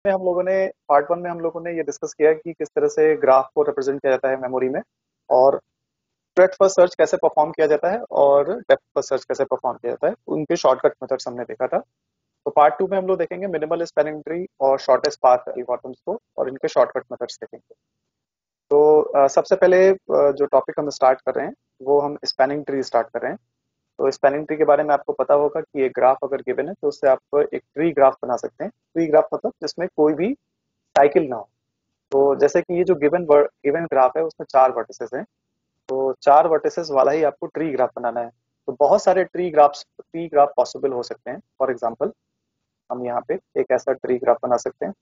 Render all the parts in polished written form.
में हम लोगों ने पार्ट वन में हम लोगों ने ये डिस्कस किया कि किस तरह से ग्राफ को रिप्रेजेंट किया जाता है मेमोरी में, और ब्रेथ फर्स्ट सर्च कैसे परफॉर्म किया जाता है और डेप्थ फर्स्ट सर्च कैसे परफॉर्म किया जाता है, उनके शॉर्टकट मेथड्स हमने देखा था। तो पार्ट टू में हम लोग देखेंगे मिनिमल स्पैनिंग ट्री और शॉर्टेस्ट पाथ एल्गोरिथम्स को और इनके शॉर्टकट मेथड्स देखेंगे। तो सबसे पहले जो टॉपिक हम स्टार्ट कर रहे हैं वो हम स्पैनिंग ट्री स्टार्ट कर रहे हैं। तो स्पैनिंग ट्री के बारे में आपको पता होगा कि एक ग्राफ अगर गिवन है तो उससे आप एक ट्री ग्राफ बना सकते हैं। ट्री ग्राफ मतलब जिसमें कोई भी साइकिल ना हो। तो जैसे कि ये जो गिवन ग्राफ है उसमें 4 वर्टिसेस हैं, तो 4 वर्टिसेस वाला ही आपको ट्री ग्राफ बनाना है। तो बहुत सारे ट्री ग्राफ पॉसिबल हो सकते हैं। फॉर एग्जांपल हम यहाँ पे एक ऐसा ट्री ग्राफ बना सकते हैं।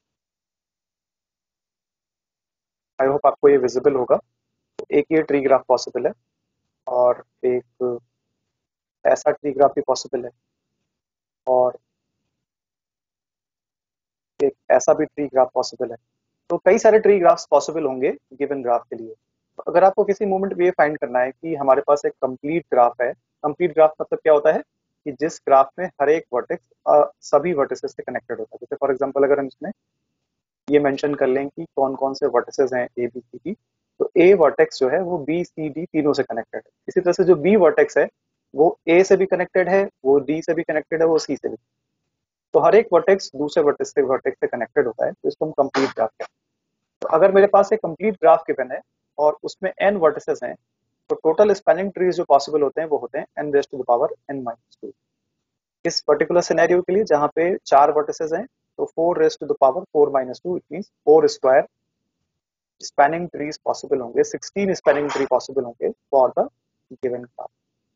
आई होप आपको ये विजिबल होगा। तो एक ये ट्री ग्राफ पॉसिबल है, और एक ऐसा ट्री ग्राफ भी पॉसिबल है, और एक ऐसा भी ट्री ग्राफ पॉसिबल है। तो कई सारे ट्री ग्राफ्स पॉसिबल होंगे गिवन ग्राफ के लिए। तो अगर आपको किसी मोमेंट पे ये फाइंड करना है कि हमारे पास एक कंप्लीट ग्राफ है, कंप्लीट ग्राफ मतलब क्या होता है कि जिस ग्राफ में हर एक वर्टेक्स सभी वर्टिसेस से कनेक्टेड होता है। जैसे फॉर एग्जांपल अगर हम इसमें ये मेंशन कर लें कि कौन कौन से वर्टिसेस हैं ए बी सी डी, तो ए वर्टेक्स जो है वो बी सी डी तीनों से कनेक्टेड है। इसी तरह से जो बी वर्टेक्स है वो ए से भी कनेक्टेड है, वो डी से भी कनेक्टेड है, वो सी से भी। तो हर एक वर्टेक्स दूसरे वर्टेक्स से कनेक्टेड होता है, तो इसको हम कंप्लीट ग्राफ कहते हैं। तो अगर मेरे पास एक कंप्लीट ग्राफ गिवन है और उसमें एन वर्टिसेस हैं, तो टोटल स्पैनिंग ट्रीज जो पॉसिबल होते हैं वो होते हैं N raise to the power N minus two. इस पर्टिकुलर सिनेरियो के लिए जहां पे 4 वर्टिसेस हैं, तो 4 raise to the power 4 minus two, it mean 4 square spanning trees possible होंगे, 16 स्पैनिंग ट्री पॉसिबल होंगे फॉर द गिवन ग्राफ।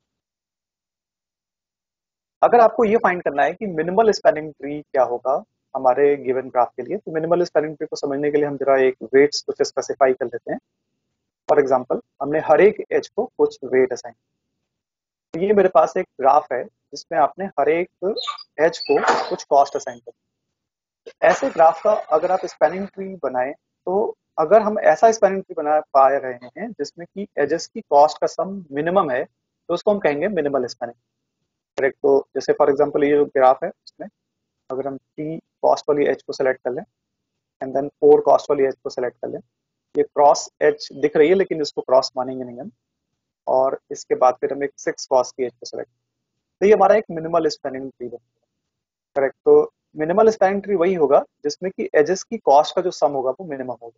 अगर आपको ये फाइंड करना है कि मिनिमल स्पैनिंग ट्री क्या होगा हमारे गिवन ग्राफ के लिए, तो मिनिमल स्पैनिंग ट्री को समझने के लिए हम जरा एक वेट्स कुछ स्पेसिफाई कर लेते हैं। फॉर एग्जांपल हमने हर एक एज को कुछ वेट असाइन। तो ये मेरे पास एक ग्राफ है जिसमें आपने हर एक एज को कुछ कॉस्ट असाइन कर। ऐसे ग्राफ का अगर आप स्पैनिंग ट्री बनाएं, तो अगर हम ऐसा स्पैनिंग ट्री बना पा रहे हैं जिसमें कि एजेस की कॉस्ट का सम मिनिमम है, तो उसको हम कहेंगे मिनिमल स्पैनिंग। करेक्ट। तो जैसे फॉर एग्जांपल ये जो ग्राफ है उसमें अगर हम 3 कॉस्ट वाली एज को सेलेक्ट कर लें एंड देन 4 कॉस्ट वाली एज को सेलेक्ट कर लें, ये क्रॉस एज दिख रही है लेकिन इसको क्रॉस मानेंगे नहीं हम। और इसके बाद फिर हम एक 6 कॉस्ट की एज को सेलेक्ट, तो ये हमारा एक मिनिमल स्पैनिंग ट्री है। करेक्ट। तो मिनिमल स्पैनिंग ट्री वही होगा जिसमें कि एजेस की कॉस्ट का जो सम होगा वो मिनिमम होगा।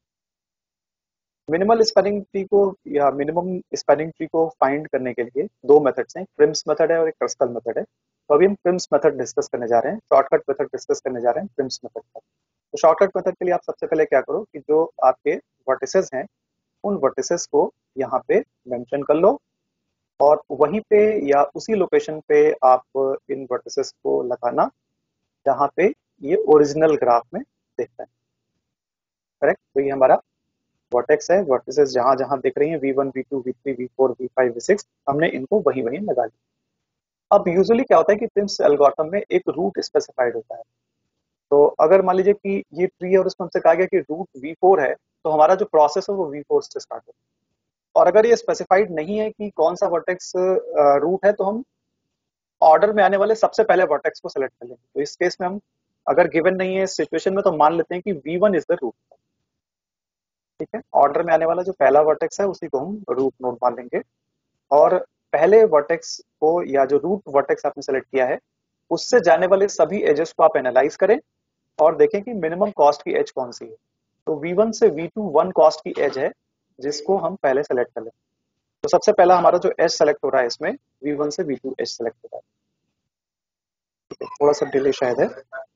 मिनिमल स्पैनिंग ट्री को या मिनिमम स्पैनिंग ट्री को फाइंड करने के लिए 2 मेथड्स हैं, प्रिम्स मेथड है और एक क्रस्कल मेथड है। तो अभी हम प्रिम्स मेथड डिस्कस करने जा रहे हैं, शॉर्टकट मेथड डिस्कस करने जा रहे हैं प्रिम्स मेथड पर। तो शॉर्टकट मेथड के लिए आप सबसे पहले क्या करो कि जो आपके वर्टिसेस हैं उन वर्टिसेस को यहाँ पे मेंशन कर लो, और वहीं पे या उसी लोकेशन पे आप इन वर्टिसेस को लगाना जहाँ पे ये ओरिजिनल ग्राफ में दिखता है। करेक्ट। तो ये हमारा वर्टेक्स है, वर्टिसेस जहां जहां दिख रही हैं V1 V2 V3 V4 V5 V6, हमने इनको वहीं वहीं लगा लिया। अब यूजुअली क्या होता है कि प्रिम्स एल्गोरिथम में एक रूट स्पेसिफाइड होता है। तो अगर मान लीजिए कि ये ट्री है और उसमें हमसे कहा गया कि रूट V4 है, तो हमारा जो प्रोसेस है वो V4 से स्टार्ट होता है। और अगर ये स्पेसिफाइड नहीं है कि कौन सा वर्टेक्स रूट है, तो हम ऑर्डर में आने वाले सबसे पहले वर्टेक्स को सेलेक्ट कर लेंगे। तो इस केस में हम अगर गिवन नहीं है इस सिचुएशन में, तो मान लेते हैं कि V1 इज द रूट। ठीक है, ऑर्डर में आने वाला जो पहला वर्टेक्स है उसी को हम रूट नोड मान लेंगे। और पहले वर्टेक्स को या जो रूट वर्टेक्स आपने सेलेक्ट किया है उससे जाने वाले सभी एजेस को आप एनालाइज करें और देखें कि मिनिमम कॉस्ट की एज कौन सी है। तो V1 से V2 1 कॉस्ट की एज है जिसको हम पहले सेलेक्ट कर लें। तो सबसे पहला हमारा जो एज सेलेक्ट हो रहा है इसमें V1 से V2 एज सेलेक्ट हो रहा है। ठीक है, थोड़ा सा डिले शायद है।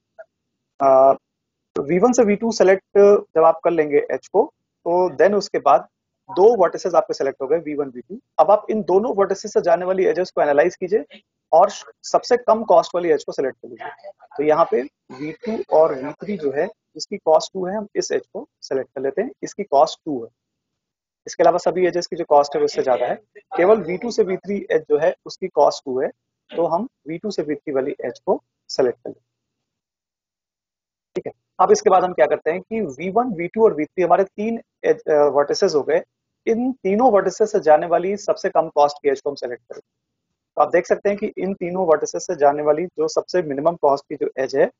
तो V1 से V2 सेलेक्ट जब आप कर लेंगे एच को, तो देन उसके बाद 2 वर्टिसेस आपके सेलेक्ट हो गए V1 V2। अब आप इन दोनों वर्टिसेस से जाने वाली एजेस को एनालाइज कीजिए और सबसे कम कॉस्ट वाली एज को सेलेक्ट कर लीजिए। तो यहाँ पे V2 और V3 जो है इसकी कॉस्ट 2 है, हम इस एज को सेलेक्ट कर लेते हैं, इसकी कॉस्ट 2 है। इसके अलावा सभी एजेस की जो कॉस्ट है वो इससे ज्यादा है। केवल V2 से V3 एज जो है उसकी कॉस्ट 2 है, तो हम V2 से V3 वाली एज को सेलेक्ट कर लेते हैं। ठीक है। अब इसके बाद हम क्या करते हैं कि V1 V2 और V3 हमारे 3 वर्टिसेस हो गए। इन तीनों वर्टिसेस से जाने वाली सबसे कम कॉस्ट की एज को हम सेलेक्ट करें। तो आप देख सकते हैं कि इन तीनों वर्टिसेस से जाने वाली जो सबसे मिनिमम कॉस्ट की जो एज है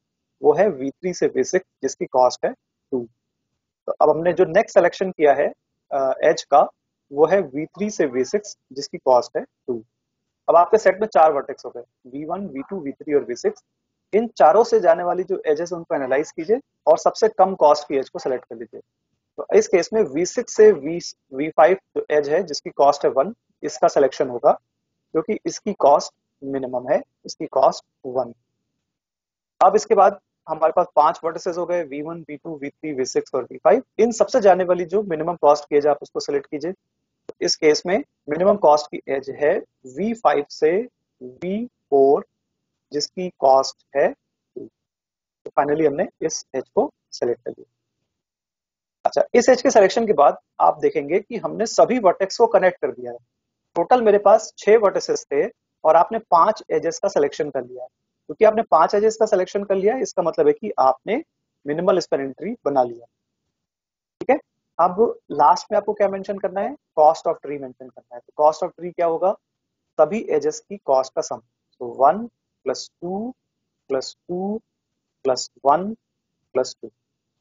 वो है V3 से V6 जिसकी कॉस्ट है 2। तो अब हमने जो नेक्स्ट सिलेक्शन किया है एज का, वो है V3 से V6 जिसकी कॉस्ट है 2। अब आपके सेट में 4 वर्टेक्स हो गए, V1 V2 V3 और V6। इन चारों से जाने वाली जो एजेस उनको एनालाइज कीजिए और सबसे कम कॉस्ट की एज को सेलेक्ट कर लीजिए। तो इस केस में V6 से V5 जो एज है जिसकी कॉस्ट है 1, इसका सिलेक्शन होगा क्योंकि इसकी कॉस्ट मिनिमम है, इसकी कॉस्ट 1। अब इसके बाद हमारे पास 5 वर्टिसेस हो गए, V1 V2 V3 V6 और V5। इन सबसे जाने वाली जो मिनिमम कॉस्ट की एज आप उसको सेलेक्ट कीजिए। तो इस केस में मिनिमम कॉस्ट की एज है V5 से V4 जिसकी कॉस्ट है 2। तो फाइनली हमने इस एज को सेलेक्ट कर लिया। अच्छा, इस एज के सिलेक्शन के बाद आप देखेंगे कि हमने सभी वर्टेक्स को कनेक्ट कर दिया है। टोटल मेरे पास 6 वर्टिसेस थे और आपने 5 एजेस का सिलेक्शन कर लिया है। क्योंकि आपने 5 एजेस का सिलेक्शन कर लिया है, इसका मतलब है कि आपने मिनिमल स्पैनिंग ट्री बना लिया। ठीक है। अब लास्ट में आपको क्या मेंशन करना है? कॉस्ट ऑफ ट्री मेंशन करना है। तो कॉस्ट ऑफ ट्री क्या होगा? सभी एजेस की कॉस्ट का सम। तो 1 प्लस 2 प्लस 2 प्लस 1 प्लस 2।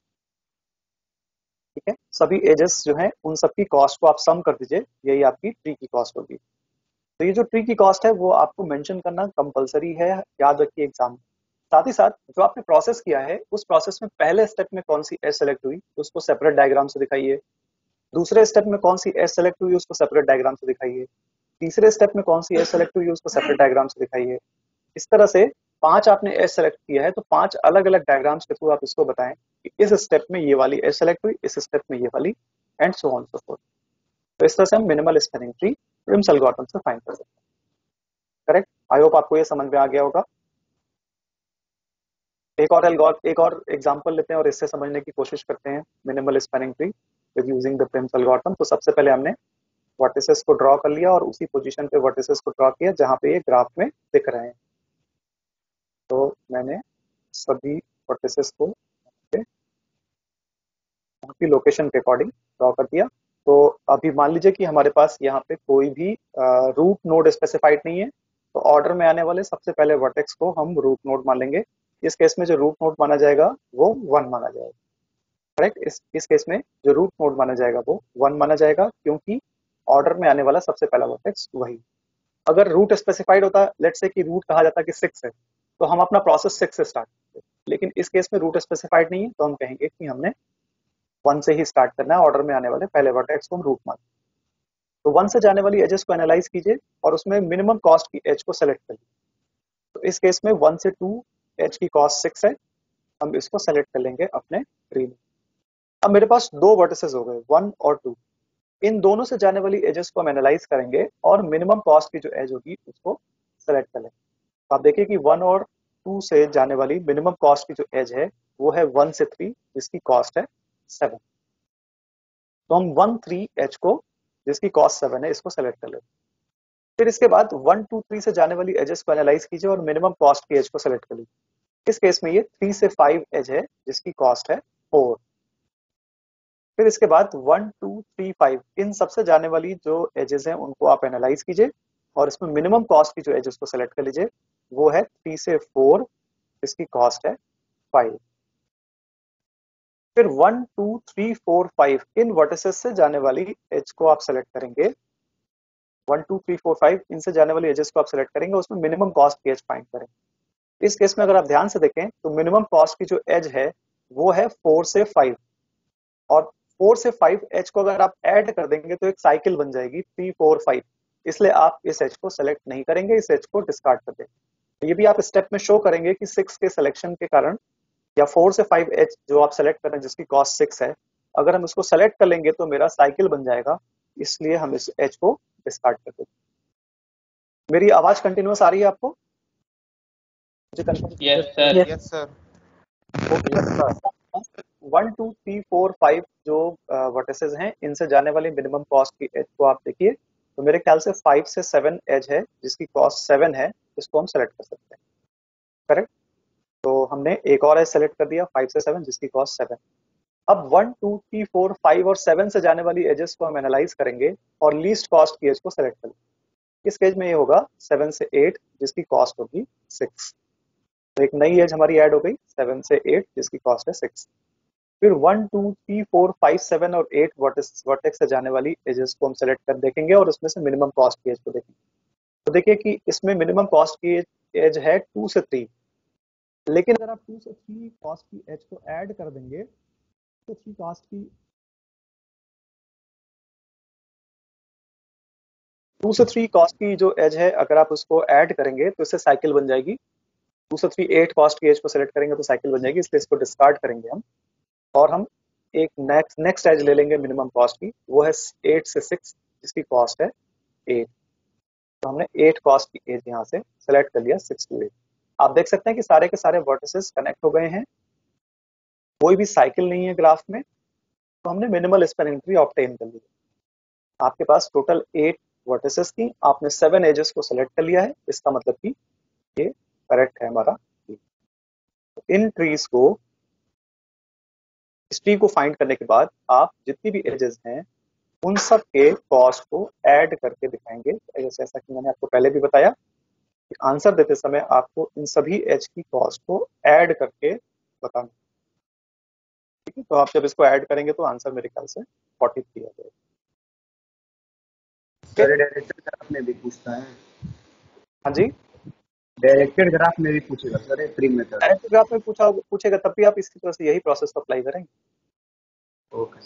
ठीक है, सभी एजेस जो हैं उन सबकी कॉस्ट को आप सम कर दीजिए, यही आपकी ट्री की कॉस्ट होगी। तो ये जो ट्री की कॉस्ट है वो आपको मेंशन करना कंपलसरी है, याद रखिए एग्जाम में। साथ ही साथ जो आपने प्रोसेस किया है उस प्रोसेस में पहले स्टेप में कौन सी एज सेलेक्ट हुई उसको सेपरेट डायग्राम से दिखाइए। दूसरे स्टेप में कौन सी एज सेलेक्ट हुई उसको सेपरेट डायग्राम से दिखाइए। तीसरे स्टेप में कौन सी एज सेलेक्ट हुई उसको सेपरेट डायग्राम से दिखाइए। इस तरह से 5 आपने एज सेलेक्ट किया है तो 5 अलग अलग डायग्राम्स के थ्रू आप इसको बताएं कि इस स्टेप में ये वाली एज सेलेक्ट हुई, इस स्टेप में ये वाली, and so on so forth. तो इस तरह से हम minimal spanning tree Prim's algorithm से फाइंड कर सकते हैं। करेक्ट। आई होप आपको ये समझ में आ गया होगा। एक और एग्जांपल लेते हैं और इससे समझने की कोशिश करते हैं minimal spanning tree with using the Prim's algorithm. तो सबसे पहले हमने वर्टिसेस को ड्रॉ कर लिया और उसी पोजीशन पे वर्टिसेस को ड्रॉ किया जहां पे ये ग्राफ में दिख रहे हैं। तो मैंने सभी वर्टिसेस को उनकी लोकेशन के अकॉर्डिंग ड्रॉ कर दिया। तो अभी मान लीजिए कि हमारे पास यहाँ पे कोई भी रूट नोड स्पेसिफाइड नहीं है, तो ऑर्डर में आने वाले सबसे पहले वर्टेक्स को हम रूट नोड मान लेंगे। इस केस में जो रूट नोड माना जाएगा वो 1 माना जाएगा। करेक्ट। इस केस में जो रूट नोड माना जाएगा वो 1 माना जाएगा क्योंकि ऑर्डर में आने वाला सबसे पहला वर्टेक्स वही। अगर रूट स्पेसिफाइड होता, लेट्स से कि रूट कहा जाता कि 6 है, तो हम अपना प्रोसेस 6 से स्टार्ट करते। लेकिन इस केस में रूट स्पेसिफाइड नहीं है तो हम कहेंगे कि हमने 1 से ही स्टार्ट करना है। ऑर्डर में आने वाले पहले वर्टेक्स को हम रूट मान। तो 1 से जाने वाली एजेस को एनालाइज कीजिए और उसमें मिनिमम कॉस्ट की एज को सेलेक्ट करिए। तो इस केस में 1 से 2 एज की कॉस्ट 6 है, हम इसको सेलेक्ट कर लेंगे अपने ट्री में। अब मेरे पास 2 वर्टिसेस हो गए, 1 और 2। इन दोनों से जाने वाली एजेस को हम एनालाइज करेंगे और मिनिमम कॉस्ट की जो एज होगी उसको सेलेक्ट कर लेंगे। तो आप देखिए कि 1 और 2 से जाने वाली मिनिमम कॉस्ट की जो एज है वो है 1 से 3 जिसकी कॉस्ट है 7। तो हम 1 3 एच को जिसकी कॉस्ट 7 है इसको सेलेक्ट कर लेते हैं। फिर इसके बाद 1 2 3 से जाने वाली एजेस को एनालाइज कीजिए और मिनिमम कॉस्ट की एज को सेलेक्ट कर लीजिए। इस केस में ये 3 से 5 एज है जिसकी कॉस्ट है 4। फिर इसके बाद 1 2 3 5 इन सबसे जाने वाली जो एजेस हैं उनको आप एनालाइज कीजिए और इसमें मिनिमम कॉस्ट की जो एजेस को सेलेक्ट कर लीजिए, वो है 3 से 4 जिसकी कॉस्ट है 5। फिर 1 2 3 4 5 इन वर्टिसेस से जाने वाली एज को आप सेलेक्ट करेंगे। 1 2 3 4 5 इनसे जाने वाली एजेस को आप सेलेक्ट करेंगे, उसमें मिनिमम कॉस्ट की एज फाइंड करेंगे। इस केस में अगर आप ध्यान से देखें तो मिनिमम कॉस्ट की जो एज है वो है 4 से 5, और 4 से 5 एज को अगर आप ऐड कर देंगे तो एक साइकिल बन जाएगी 3 4 5। इसलिए आप इस एज को सेलेक्ट नहीं करेंगे, इस एज को डिस्कार्ड कर देंगे। तो ये भी आप स्टेप में शो करेंगे कि 6 के सिलेक्शन के कारण या 4 से 5 एज जो आप सेलेक्ट कर रहे हैं जिसकी कॉस्ट 6 है, अगर हम इसको सेलेक्ट कर लेंगे तो मेरा साइकिल बन जाएगा, इसलिए हम इस एज को डिस्कार्ड कर देंगे। मेरी आवाज कंटिन्यूअस आ रही है आपको? मुझे confirm. Yes sir. Yes sir. Okay. 1 2 3 4 5 जो वर्टिसेस हैं इनसे जाने वाली मिनिमम कॉस्ट की एज को आप देखिए, तो मेरे ख्याल से 5 से 7 एज है जिसकी कॉस्ट 7 है, इसको हम सेलेक्ट कर सकते हैं। करेक्ट। तो हमने एक और एज सेलेक्ट कर दिया 5 से 7 जिसकी कॉस्ट 7। अब 1 2 3 4 5 और 7 से जाने वाली एजेस को हम एनालाइज करेंगे और लीस्ट कॉस्ट की एज को सेलेक्ट करेंगे। इस केस में ये होगा 7 से 8 जिसकी कॉस्ट होगी 6। तो एक नई एज हमारी ऐड हो गई 7 से 8 जिसकी कॉस्ट है 6। फिर 1 2 3 4 5 7 और 8 वर्टेक्स से जाने वाली एजेस को हम सेलेक्ट कर देखेंगे और उसमें से मिनिमम कॉस्ट की एज को देखेंगे। तो देखिए कि इसमें मिनिमम कॉस्ट की एज है 2 से 3, लेकिन अगर आप 2 से 3 कॉस्ट की एज को ऐड कर देंगे तो 3 कॉस्ट की 2 से 3 कॉस्ट की जो एज है अगर आप उसको ऐड करेंगे तो इससे साइकिल बन जाएगी। 2 से 3 8 कॉस्ट की एज को सेलेक्ट करेंगे तो साइकिल बन जाएगी, इसलिए इसको डिस्कार्ड करेंगे हम। और हम एक नेक्स्ट एज ले लेंगे मिनिमम कॉस्ट की, वो है 8 से 6 जिसकी कॉस्ट है 8। तो हमने 8 कॉस्ट की एज यहाँ से सेलेक्ट कर लिया 6 टू 8। आप देख सकते हैं कि सारे के सारे वर्टिसेस कनेक्ट हो गए हैं, कोई भी साइकिल नहीं है ग्राफ में। तो हमने मिनिमल स्पैनिंग ट्री ऑब्टेन कर लिया। आपके पास टोटल 8 वर्टिसेस थी, आपने 7 एजेस को सेलेक्ट कर लिया है, इसका मतलब कि ये करेक्ट है हमारा। इन ट्रीज को, इस ट्री को फाइंड करने के बाद आप जितनी भी एजेस हैं उन सब के कॉस्ट को ऐड करके दिखाएंगे। जैसा कि मैंने आपको पहले भी बताया कि आंसर देते समय आपको इन सभी एज की कॉस्ट को ऐड करके बताना। ठीक है, तो आप जब इसको ऐड करेंगे तो आंसर मेरे ख्याल से 43 आ जाएगा। सर डायरेक्टेड ग्राफ में भी पूछता है। हाँ जी, डायरेक्टेड ग्राफ में भी पूछेगा sir tree method. Direct graph में पूछेगा तब भी आप इसी तरह से यही प्रोसेस को अप्लाई करेंगे। ओके।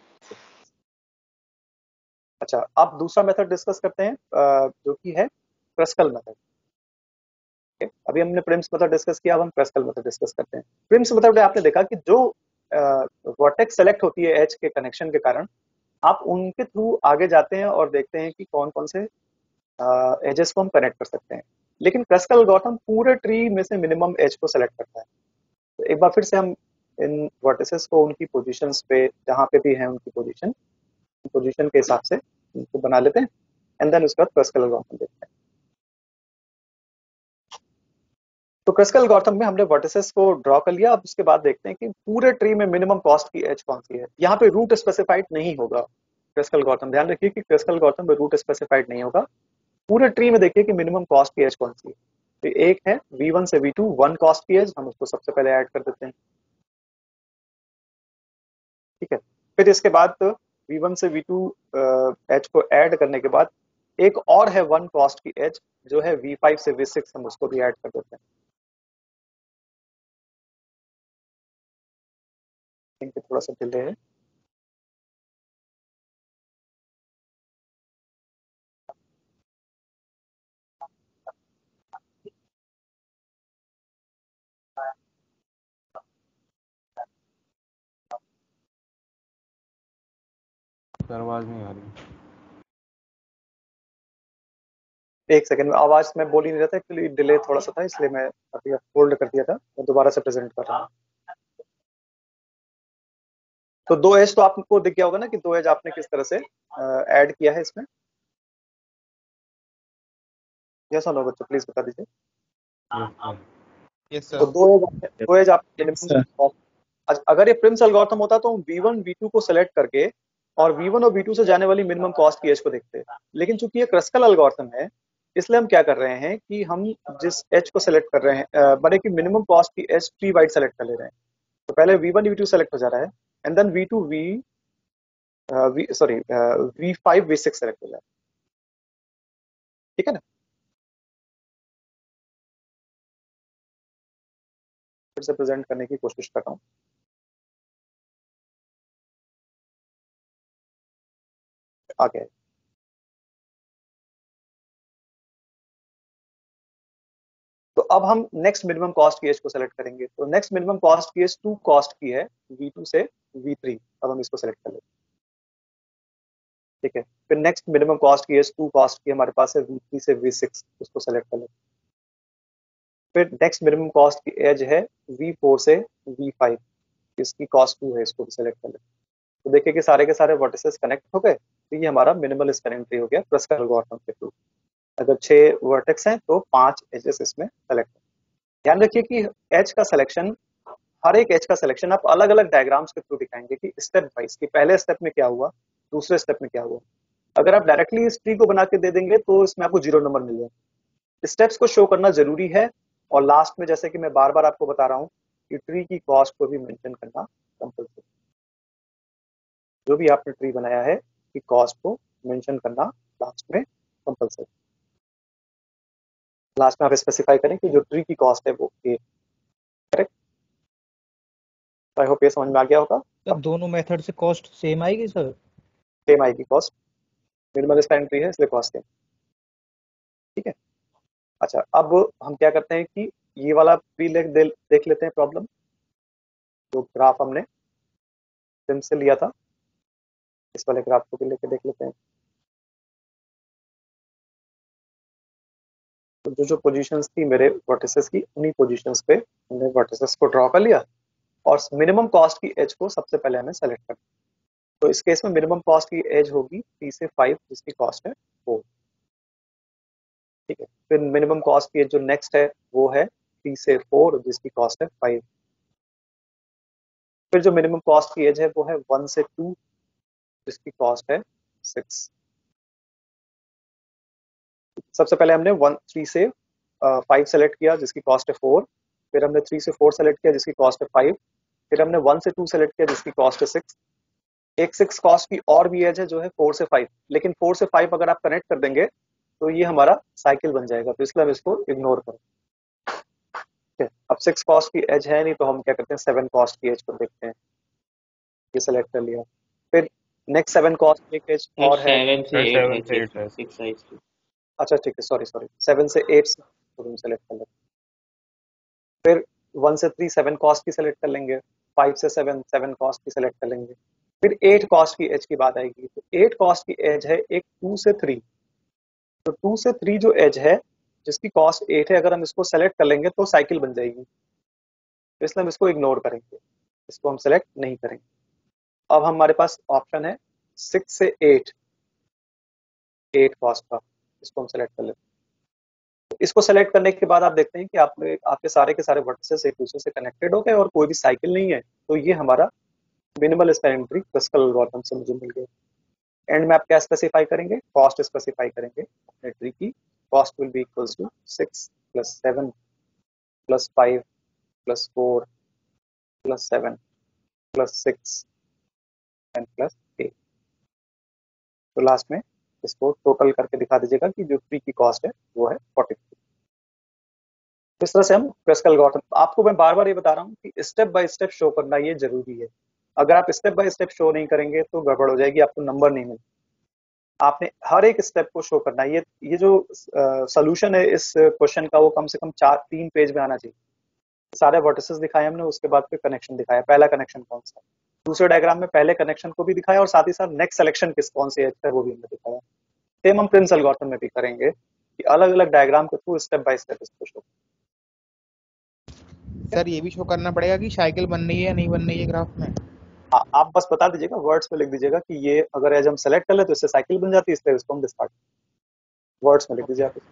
अच्छा, अब दूसरा मेथड डिस्कस करते हैं जो कि है क्रस्कल मेथड। अभी हमने प्रिम्स मेथड डिस्कस किया, अब हम क्रस्कल मेथड डिस्कस करते हैं। प्रिम्स मेथड में आपने देखा कि जो वर्टेक्स सेलेक्ट होती है एज के कनेक्शन के कारण, आप उनके थ्रू आगे जाते हैं और देखते हैं कि कौन कौन से एजेस को हम कनेक्ट कर सकते हैं। लेकिन क्रस्कल एल्गोरिथम पूरे ट्री में से मिनिमम एज को सेलेक्ट करता है। तो एक बार फिर से हम इन वर्टिसेस को उनकी पोजीशंस पे, जहां पे भी है उनकी पोजीशन के हिसाब से उनको बना लेते हैं एंड देन उसके बाद क्रस्कल एल्गोरिथम देखते हैं। तो क्रस्कल एल्गोरिथम में हमने वर्टिसेस को ड्रॉ कर लिया। अब उसके बाद देखते हैं कि पूरे ट्री में मिनिमम कॉस्ट की एज कौन सी है। यहाँ पे रूट स्पेसिफाइड नहीं होगा क्रस्कल एल्गोरिथम, ध्यान रखिए कि क्रस्कल एल्गोरिथम में रूट स्पेसिफाइड नहीं होगा। पूरे ट्री में देखिए कि मिनिमम कॉस्ट की एज कौन सी है। तो एक है V1 से V2 1 कॉस्ट की एज, हम उसको सबसे पहले ऐड कर देते हैं। ठीक है, फिर इसके बाद V1 से V2 एज को ऐड करने के बाद एक और है 1 कॉस्ट की एज जो है V5 से V6, हम उसको भी ऐड कर देते हैं। इनके थोड़ा सा डिले है। आवाज नहीं आ रही। एक सेकंड में, आवाज मैं बोल ही नहीं रहा था, एक्चुअली डिले थोड़ा सा था, इसलिए मैं अभी होल्ड कर दिया था। मैं दोबारा से प्रेजेंट कर रहा हूँ। तो दो एज तो आपको दिख गया होगा ना कि दो एज आपने किस तरह से ऐड किया है इसमें। यस और नो बच्चों, प्लीज बता दीजिए। यस तो सर। दो एज आपने मिनिमम। अगर ये प्रिम्स एल्गोरिथम होता तो हम V1 V2 को सेलेक्ट करके और V1 और V2 से जाने वाली मिनिमम कॉस्ट की एज को देखते हैं। लेकिन चूंकि ये क्रस्कल एल्गोरिथम है, इसलिए हम क्या कर रहे हैं कि हम जिस एज को सेलेक्ट कर रहे हैं, बने की मिनिमम कॉस्ट की एज ट्री वाइड सेलेक्ट कर ले रहे हैं। तो पहले V1 V2 सेलेक्ट हो जा रहा है and then V2 V5 V6 select हो जा रहा है। ठीक है ना। फिर से प्रेजेंट करने की कोशिश कर रहा हूँ। आगे, तो अब हम नेक्स्ट मिनिमम कॉस्ट की एज को सेलेक्ट करेंगे। तो नेक्स्ट मिनिमम कॉस्ट की एज 2 कॉस्ट की है V2 से V3। अब हम इसको सेलेक्ट कर लेते हैं। ठीक है, फिर नेक्स्ट मिनिमम कॉस्ट की एज 2 कॉस्ट की हमारे पास है V3 से V6, उसको सेलेक्ट कर लेते हैं। फिर नेक्स्ट मिनिमम कॉस्ट की एज है V4 से V5, इसकी कॉस्ट 2 है, इसको भी सेलेक्ट कर लेते हैं। तो देखिए कि सारे के सारे वर्टिसेस कनेक्ट हो गए। तो ये हमारा मिनिमल स्पैनिंग ट्री हो गया क्रस्कल एल्गोरिथम के थ्रू। अगर 6 वर्टेक्स हैं तो 5 एजेस इसमें सेलेक्ट। ध्यान रखिए कि एज का सिलेक्शन, हर एक एज का सिलेक्शन आप अलग अलग डायग्राम्स के थ्रू दिखाएंगे कि स्टेप वाइज, कि पहले स्टेप में क्या हुआ, दूसरे स्टेप में क्या हुआ। अगर आप डायरेक्टली इस ट्री को बना के दे देंगे तो इसमें आपको 0 नंबर मिल जाए। स्टेप्स को शो करना जरूरी है और लास्ट में जैसे कि मैं बार बार आपको बता रहा हूँ कि ट्री की कॉस्ट को भी मेंशन करना कंपल्सरी। जो भी आपने ट्री बनाया है कि कॉस्ट को मेंशन करना लास्ट में कंपल्सरी। लास्ट में आप स्पेसिफाई करें कि जो ट्री की कॉस्ट है वो ए। करेक्ट। आई होप ये समझ में आ गया होगा। सर दोनों मेथड से कॉस्ट सेम आएगी सर? सेम आएगी कॉस्ट, मिनिमल स्पैनिंग ट्री है इसलिए कॉस्ट सेम। ठीक है। अच्छा, अब हम क्या करते हैं कि ये वाला ट्री देख लेते हैं प्रॉब्लम, जो ग्राफ हमने सिम से लिया था, इस वाले ग्राफ को भी लेके देख लेते हैं। तो जो पोजीशंस थी मेरे वर्टिसेस की, उन्हीं पोजीशंस पे हमने वर्टिसेस को ड्रॉ कर लिया और मिनिमम कॉस्ट की एज को सबसे पहले हमें सेलेक्ट करना। तो इस केस में मिनिमम कॉस्ट की एज होगी 3 से 5 जिसकी कॉस्ट है 4। ठीक है। फिर मिनिमम कॉस्ट की एज जो नेक्स्ट है वो है 3 से 4 जिसकी कॉस्ट है 5। फिर जो मिनिमम कॉस्ट की एज है वो है 1 से 2 जिसकी कॉस्ट है 6। सबसे पहले हमने 3 से 5 सेलेक्ट किया जिसकी कॉस्ट है 4। फिर हमने 3 से 4 सेलेक्ट किया जिसकी कॉस्ट है 5। फिर हमने 1 से 2 सेलेक्ट किया जिसकी कॉस्ट है 6। एक 6 कॉस्ट की और भी एज है जो है 4 से 5, लेकिन 4 से 5 अगर आप कनेक्ट कर देंगे तो ये हमारा साइकिल बन जाएगा, तो इसलिए हम इसको इग्नोर करें। ठीक है। अब 6 कॉस्ट की एज है नहीं तो हम क्या करते हैं 7 कॉस्ट की एज को देखते हैं। ये सेलेक्ट कर लिया। फिर नेक्स्ट 7 कॉस्ट की एज और है। 7 से 8 है, 7 से 8 है। 6 साइज की। अच्छा ठीक है, सॉरी 7 से 8 तो हम सेलेक्ट कर लेते हैं। फिर 1 से 3 7 कॉस्ट की सेलेक्ट कर लेंगे। 5 से 7 7 कॉस्ट की सेलेक्ट कर लेंगे। फिर 8 कॉस्ट की एज की बात आएगी, तो 8 कॉस्ट की एज है एक 2 से 3। तो 2 से 3 जो एज है जिसकी कॉस्ट 8 है, अगर हम इसको सेलेक्ट कर लेंगे तो साइकिल बन जाएगी, तो इसलिए हम इसको इग्नोर करेंगे, इसको हम सेलेक्ट नहीं करेंगे। अब हमारे पास ऑप्शन है 6 से 8 कॉस्ट का, इसको हम सेलेक्ट कर लेते हैं। तो इसको सेलेक्ट करने के बाद आप देखते हैं कि आपके सारे के सारे वर्टिसेस एक दूसरे से कनेक्टेड हो गए और कोई भी साइकिल नहीं है, तो ये हमारा minimal spanning tree Kruskal algorithm से मुझे मिल गया। एंड में आप क्या स्पेसिफाई करेंगे? कॉस्ट स्पेसिफाई करेंगे अपने ट्री की। Cost will be equals to 6 plus 7 plus 5 plus 4 plus 7 plus 6 and plus 8। तो लास्ट में इसको टोटल करके दिखा दीजिएगा कि जो ट्री की कॉस्ट है वो है 43। इस तरह से हम क्रस्कल एल्गोरिथम, आपको मैं बार बार ये बता रहा हूँ कि स्टेप बाय स्टेप शो करना ये जरूरी है। अगर आप स्टेप बाय स्टेप शो नहीं करेंगे तो गड़बड़ हो जाएगी, आपको नंबर नहीं मिलेगा। आपने हर एक स्टेप को शो करना है। ये जो सोल्यूशन है इस क्वेश्चन का वो कम से कम 3 पेज में आना चाहिए। सारे वर्टिसेस दिखाए हमने, उसके बाद फिर कनेक्शन दिखाया, पहला कनेक्शन कौन सा, दूसरे डायग्राम में पहले कनेक्शन को भी दिखाया और साथ ही साथ नेक्स्ट सिलेक्शन कौन सी है वो भी हमने दिखाया। सेम हम प्रिम्स एल्गोरिथम में भी करेंगे कि अलग अलग डायग्राम के थ्रू स्टेप बाय स्टेप इसको शो। सर ये भी शो करना पड़ेगा कि साइकिल बन रही है या नहीं बन रही है ग्राफ में? आप बस बता दीजिएगा, वर्ड्स में लिख दीजिएगा कि ये अगर एज हम सेलेक्ट कर ले तो इससे साइकिल बन जाती है, इसलिए इसको हम डिस्कार्ड, वर्ड्स में लिख दीजिए आप।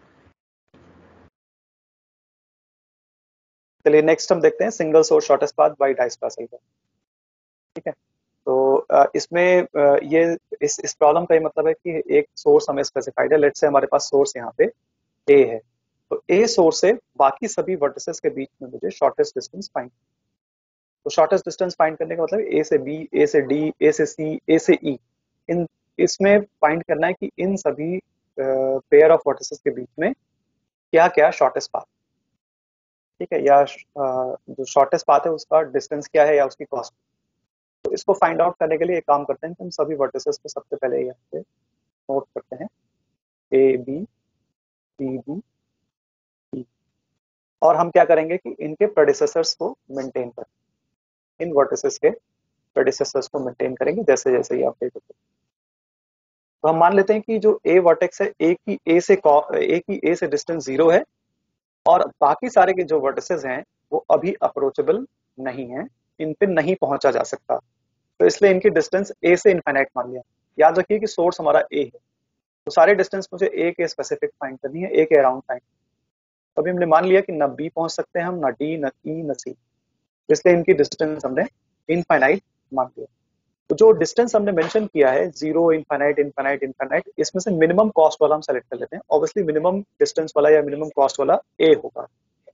चलिए नेक्स्ट हम देखते हैं single source shortest path by Dijkstra algorithm. ठीक है। तो इसमें ये इस प्रॉब्लम का ये मतलब है कि एक सोर्स हमें स्पेसिफाइड है। लेट्स से हमारे पास सोर्स यहाँ पे ए है, तो ए सोर्स से बाकी सभी वर्टिसेस के बीच में मुझे शॉर्टेस्ट डिस्टेंस फाइंड। तो शॉर्टेस्ट डिस्टेंस फाइंड करने का मतलब ए से बी, ए से डी, ए से सी, ए से ई, इन इसमें फाइंड करना है कि इन सभी पेयर ऑफ वर्टिसेस के बीच में क्या क्या शॉर्टेस्ट पाथ, ठीक है, या जो शॉर्टेस्ट पाथ है उसका डिस्टेंस क्या है या उसकी कॉस्ट। तो इसको फाइंड आउट करने के लिए एक काम करते हैं कि हम सभी वर्टिसेस को सबसे पहले यहाँ पे नोट करते हैं, ए बी सी डी ई, और हम क्या करेंगे कि इनके प्रेडिसेसर्स को मेंटेन करें, इन वर्टिसेस के प्रेडिसेसर्स को मेंटेन करेंगे जैसे जैसे ये अपडेट होते हैं। तो हम मान लेते हैं कि जो ए वर्टेक्स है, ए की ए से डिस्टेंस 0 है और बाकी सारे के जो वर्टिसेस हैं वो अभी अप्रोचेबल नहीं है, इन पे नहीं पहुंचा जा सकता, तो इसलिए इनकी डिस्टेंस ए से इनफाइनाइट मान लिया। याद रखिए कि सोर्स हमारा ए है, तो सारे डिस्टेंस मुझे ए के स्पेसिफिक फाइंड करनी है, ए के अराउंड फाइंड। तो अभी हमने मान लिया कि न बी पहुंच सकते हैं हम, न डी, न ई, न सी, इसलिए इनकी डिस्टेंस हमने इनफाइनाइट मान लिया। तो जो डिस्टेंस हमने मेंशन किया है 0, इनफाइनाइट, इनफाइनाइट, इनफाइनाइट, इसमें से मिनिमम कॉस्ट वाला हम सेलेक्ट कर लेते हैं। ऑब्वियसली मिनिमम डिस्टेंस वाला या मिनिमम कॉस्ट वाला ए होगा।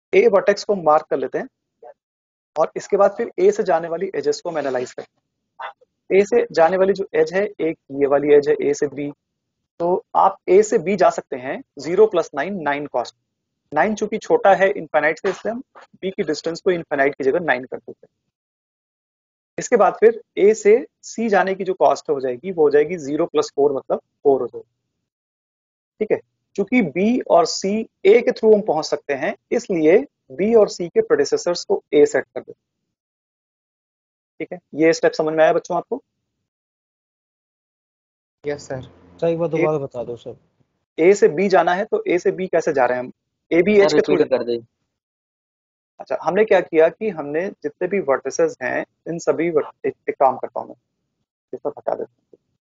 ए वर्टेक्स को मार्क कर लेते हैं और इसके बाद फिर ए से जाने वाली एजेस को हम एनालाइज करते हैं। ए से जाने वाली जो एज है, एक ये वाली एज है ए से बी, तो आप ए से बी जा सकते हैं 0 + 9, 9 कॉस्ट। 9 चूंकि छोटा है इनफाइनाइट से, इसलिए हम बी की डिस्टेंस को इनफाइनाइट की जगह 9 कर देते हैं। इसके बाद फिर ए से सी जाने की जो कॉस्ट हो जाएगी वो हो जाएगी 0 + 4, मतलब 4 हो जाएगी। ठीक है, चूंकि बी और सी ए के थ्रू हम पहुंच सकते हैं, इसलिए बी और सी के प्रेडिसेसर्स को ए सेट कर देते हैं। ठीक है, ये स्टेप समझ में आया बच्चों आपको? Yes sir. सर एक बार दोबारा बता दो सर। ए से बी जाना है तो ए से बी कैसे जा रहे हैं हम? ए बी एच के थ्रू रिपीट कर दे। अच्छा, हमने क्या किया कि हमने जितने भी वर्टिसेस हैं इन सभी एक काम करता हूं मैं, इसको हटा देता हूं।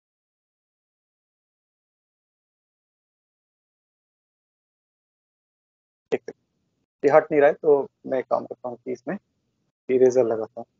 ठीक है, ये हट नहीं रहा है तो मैं एक काम करता हूँ कि इसमें इरेजर लगाता हूँ।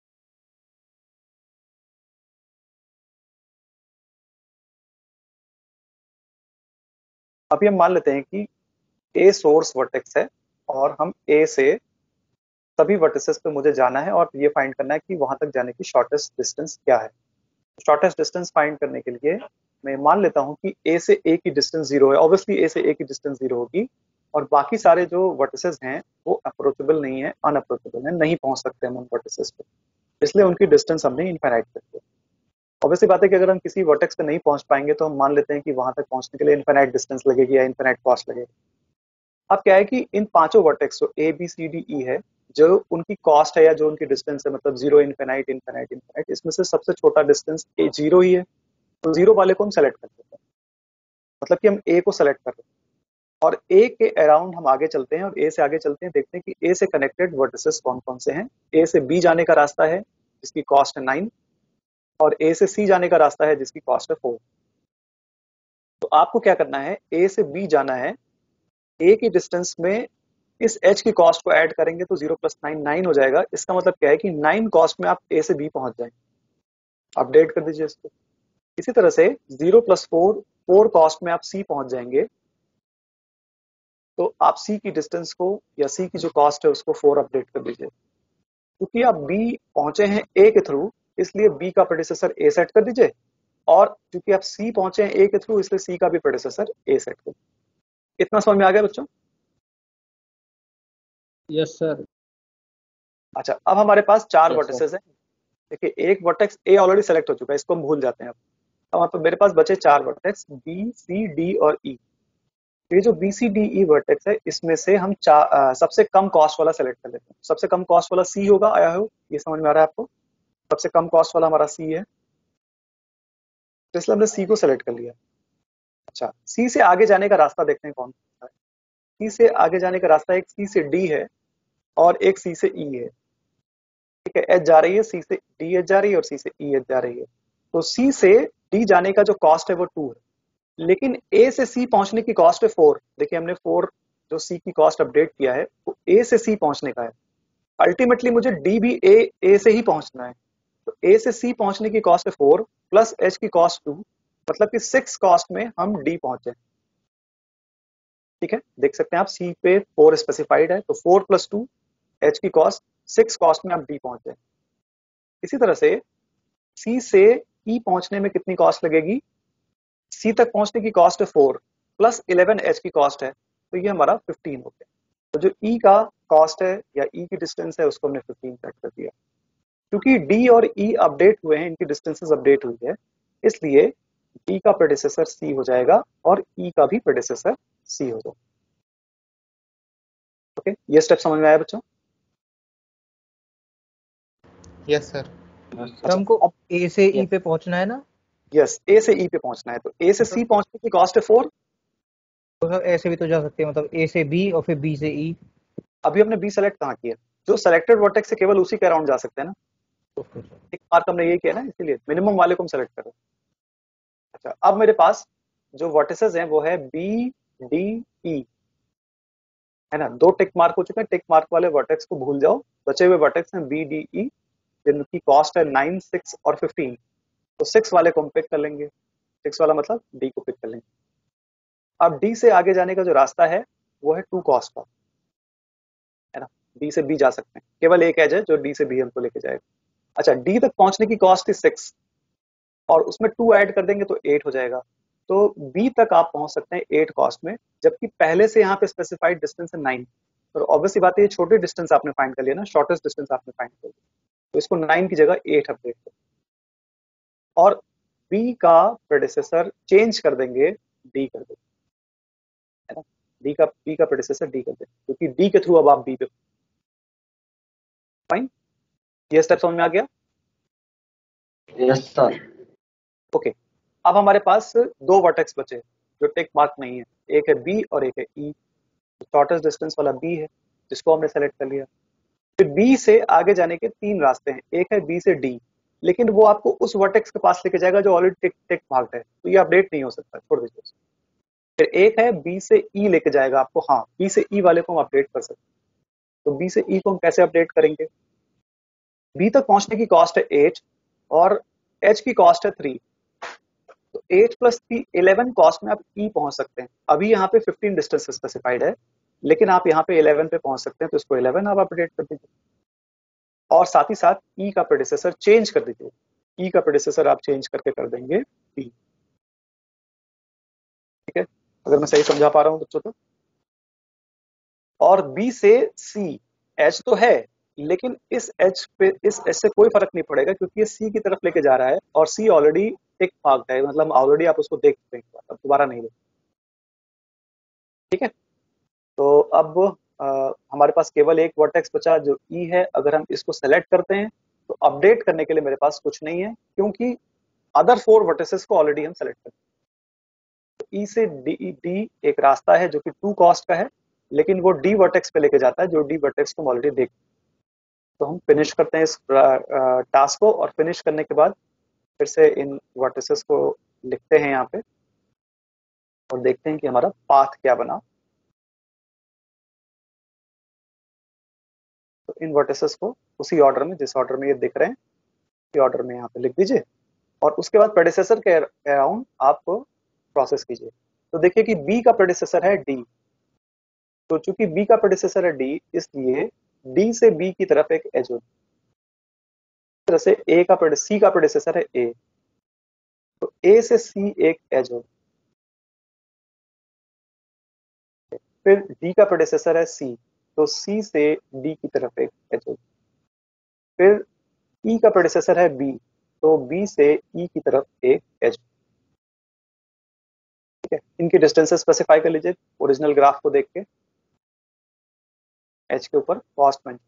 अभी हम मान लेते हैं कि ए सोर्स वर्टेक्स है और हम ए से सभी वर्टिसेस पे मुझे जाना है और ये फाइंड करना है कि वहां तक जाने की शॉर्टेस्ट डिस्टेंस क्या है। शॉर्टेस्ट डिस्टेंस फाइंड करने के लिए मैं मान लेता हूं कि ए से ए की डिस्टेंस 0 है। ऑब्वियसली ए से ए की डिस्टेंस 0 होगी और बाकी सारे जो वर्टिसेस हैं वो अप्रोचेबल नहीं है, अनअप्रोचेबल है, नहीं पहुंच सकते हम उन वर्टिसेस पे, इसलिए उनकी डिस्टेंस हमने इनफाइनाइट कर दी। ऑब्वियसली बात है कि अगर हम किसी वर्टेक्स पे नहीं पहुंच पाएंगे तो हम मान लेते हैं कि वहां तक पहुंचने के लिए इनफाइनाइट डिस्टेंस लगेगी या इनफाइनाइट कॉस्ट लगेगी। अब क्या है कि इन पांचों वर्टेक्स जो ए बी सी डी ई है, जो उनकी कॉस्ट है या जो उनकी डिस्टेंस है, मतलब 0, इनफाइनाइट, इनफाइनाइट, इनफाइनाइट, इसमें से सबसे छोटा डिस्टेंस ए 0 ही है, तो 0 वाले को हम सेलेक्ट कर लेते हैं। मतलब कि हम ए को सेलेक्ट कर लेते हैं और ए के अराउंड हम आगे चलते हैं और ए से आगे चलते हैं, देखते हैं कि ए से कनेक्टेड वर्टिसेस कौन कौन से हैं। ए से बी जाने का रास्ता है जिसकी कॉस्ट है 9 और ए से सी जाने का रास्ता है जिसकी कॉस्ट है 4। तो आपको क्या करना है, ए से बी जाना है, ए की डिस्टेंस में इस एच की कॉस्ट को ऐड करेंगे तो 0 + 9, 9 हो जाएगा। इसका मतलब क्या है कि 9 कॉस्ट में आप ए से बी पहुंच जाएंगे। अपडेट कर दीजिए इसको। इसी तरह से 0 + 4, 4 कॉस्ट में आप सी पहुंच जाएंगे, तो आप सी की डिस्टेंस को या सी की जो कॉस्ट है उसको 4 अपडेट कर दीजिए। क्योंकि आप बी पहुंचे हैं ए के थ्रू, इसलिए बी का प्रेडिसेसर ए सेट कर दीजिए और क्योंकि आप सी पहुंचे हैं ए के थ्रू, इसलिए सी का भी प्रेडिसेसर ए सेट कर दीजिए। इतना समझ में आ गया बच्चों? Yes sir. अच्छा, अब हमारे पास 4 Yes, वर्टिसेस हैं। देखिए, एक वर्टेक्स ए ऑलरेडी सेलेक्ट हो चुका है, इसको हम भूल जाते हैं। अब मेरे पास बचे 4 वर्टेक्स बी सी डी और ई। ये जो B C D E vertex है, इसमें से हम सबसे कम कॉस्ट वाला सेलेक्ट कर लेते हैं। सबसे कम कॉस्ट वाला सी होगा, आया हो ये समझ में आ रहा है आपको? सबसे कम कॉस्ट वाला हमारा सी है, तो इसलिए हमने सी को सेलेक्ट कर लिया। अच्छा, सी से आगे जाने का रास्ता देखते हैं कौन सा है। सी से आगे जाने का रास्ता एक सी से डी है और एक सी से ई है। ठीक है, एच जा रही है, सी से डी एच जा रही है और सी से ई एच जा रही है। तो सी से डी जाने का जो कॉस्ट है वो 2 है, लेकिन ए से सी पहुंचने की कॉस्ट है 4। देखिए, हमने 4 जो सी की कॉस्ट अपडेट किया है वो ए से सी पहुंचने का है। अल्टीमेटली मुझे डी भी ए से ही पहुंचना है, तो ए से सी पहुंचने की कॉस्ट है 4 प्लस एच की कॉस्ट 2, मतलब कि 6 कॉस्ट में हम डी पहुंचे। ठीक है, देख सकते हैं आप सी पे 4 स्पेसिफाइड है, तो 4 + 2 एच की कॉस्ट, 6 कॉस्ट में आप डी पहुंचे। इसी तरह से सी से ई पहुंचने में कितनी कॉस्ट लगेगी? सी तक पहुंचने की कॉस्ट है 4 प्लस 11 एच की कॉस्ट है, तो ये हमारा 15 हो गया। तो जो ई का कॉस्ट है या ई की डिस्टेंस है उसको हमने 15 सेट कर दिया। क्योंकि डी और ई अपडेट हुए हैं, इनकी डिस्टेंसेस अपडेट हुई है, इसलिए डी का प्रेडिसेसर सी हो जाएगा और ई का भी प्रेडिसेसर सी हो जाएगा। ओके, ये स्टेप समझ में आया बच्चों? Yes sir. सर हमको अब ए से ई पे पहुंचना है ना? यस, ए से ई पे पहुंचना है, तो ए से सी पहुंचने की कॉस्ट है 4। तो सर ऐसे भी तो जा सकते हैं, मतलब ए से बी और फिर बी से ई। अभी हमने बी सेलेक्ट कहाँ किया? जो सेलेक्टेड वर्टेक्स से केवल उसी के अराउंड जा सकते हैं ना। एक मार्क हमने ये किया ना, इसीलिए मिनिमम वाले को हम सेलेक्ट कर रहे हैं। अच्छा, अब मेरे पास जो वर्टिसेस हैं वो है बी डी ई, है ना। 2 टिक मार्क हो चुके हैं, टिक मार्क वाले वर्टेक्स को भूल जाओ। बचे हुए वर्टेक्स हैं बी डी ई, जिनकी कॉस्ट है 9, 6 और 15। तो 6 वाले को हम पिक कर लेंगे, 6 वाला मतलब डी को पिक कर लेंगे। अब डी से आगे जाने का जो रास्ता है वो है 2 कॉस्ट का, डी से बी जा सकते हैं, केवल एक एज है जो डी से बी हमको लेके जाएगा। अच्छा, डी तक पहुंचने की कॉस्ट थी 6 और उसमें 2 ऐड कर देंगे तो 8 हो जाएगा। तो बी तक आप पहुंच सकते हैं 8 कॉस्ट में, जबकि पहले से यहाँ पे स्पेसिफाइड डिस्टेंस है 9। और ऑब्वियसली बात है, ये छोटी डिस्टेंस आपने फाइंड कर लिया ना, शॉर्टेस्ट डिस्टेंस आपने फाइंड कर लिया, तो इसको 9 की जगह 8 अपडेट कर और बी का प्रेडिसेसर चेंज कर देंगे, डी कर देंगे, है ना। बी का प्रेडिसेसर डी कर देंगे, क्योंकि डी के थ्रू अब आप बी पे। फाइन, ये स्टेप समझ में आ गया? Yes sir. ओके, अब हमारे पास 2 वर्टेक्स बचे जो टिक मार्क नहीं है, एक है बी और एक है ई। शॉर्टेस्ट डिस्टेंस वाला बी है, जिसको हमने सेलेक्ट कर लिया। फिर बी से आगे जाने के 3 रास्ते हैं, एक है बी से डी, लेकिन वो आपको उस वर्टेक्स के पास लेके जाएगा जो ऑलरेडी टिक मार्क्ड है, तो ये अपडेट नहीं हो सकता, छोड़ दीजिए। फिर एक है बी से ई लेके जाएगा आपको, हाँ बी से ई वाले को हम अपडेट कर सकते हैं। तो बी से ई को हम कैसे अपडेट करेंगे? बी तक पहुंचने की कॉस्ट है 8 और एच की कॉस्ट है 3, तो 8 प्लस 3 11 कॉस्ट में आप ई पहुंच सकते हैं। अभी यहाँ पे 15 डिस्टेंस स्पेसिफाइड है, लेकिन आप यहाँ पे 11 पे पहुंच सकते हैं, तो इसको 11 आप अपडेट कर दीजिए और साथ ही साथ ई का प्रेडिसेसर चेंज कर दीजिए। ई का प्रेडिसेसर आप चेंज करके कर देंगे बी। ठीक है, अगर मैं सही समझा पा रहा हूं बच्चों तो। और बी से सी, एच तो है लेकिन इस एच से कोई फर्क नहीं पड़ेगा, क्योंकि ये सी की तरफ लेके जा रहा है और सी ऑलरेडी टिक मार्क्ड है, मतलब ऑलरेडी आप उसको देख सकते हैं, अब दोबारा नहीं देख। ठीक है, तो अब हमारे पास केवल एक वर्टेक्स बचा जो ई है। अगर हम इसको सेलेक्ट करते हैं तो अपडेट करने के लिए मेरे पास कुछ नहीं है, क्योंकि अदर 4 वर्टिसेस को ऑलरेडी हम सेलेक्ट करते हैं। तो ई से डी एक रास्ता है जो कि 2 कॉस्ट का है, लेकिन वो डी वर्टेक्स पे लेके जाता है, जो डी वर्टेक्स को हम ऑलरेडी देख। तो हम फिनिश करते हैं इस टास्क को, और फिनिश करने के बाद फिर से इन वर्टिसेस को लिखते हैं यहाँ पे और देखते हैं कि हमारा पाथ क्या बना। तो इन वर्टिसेस को उसी ऑर्डर में, जिस ऑर्डर में ये दिख रहे हैं, उसी ऑर्डर में यहाँ पे लिख दीजिए और उसके बाद प्रेडिसेसर के अराउंड आप प्रोसेस कीजिए। तो देखिए कि बी का प्रेडिसेसर है डी, तो चूंकि बी का प्रेडिसेसर है डी, इसलिए डी से बी की तरफ एक एज होगी। तरह से सी का प्रेडिसेसर है ए, तो ए से सी एक एज होगी। फिर डी का प्रेडिसेसर है सी, तो सी से डी की तरफ एक एज होगी। फिर ई का प्रेडिसेसर है बी, तो बी से ई की तरफ एक एज। ठीक है, इनकी डिस्टेंसेस स्पेसिफाई कर लीजिए ओरिजिनल ग्राफ को देख के, एच के ऊपर कॉस्ट में।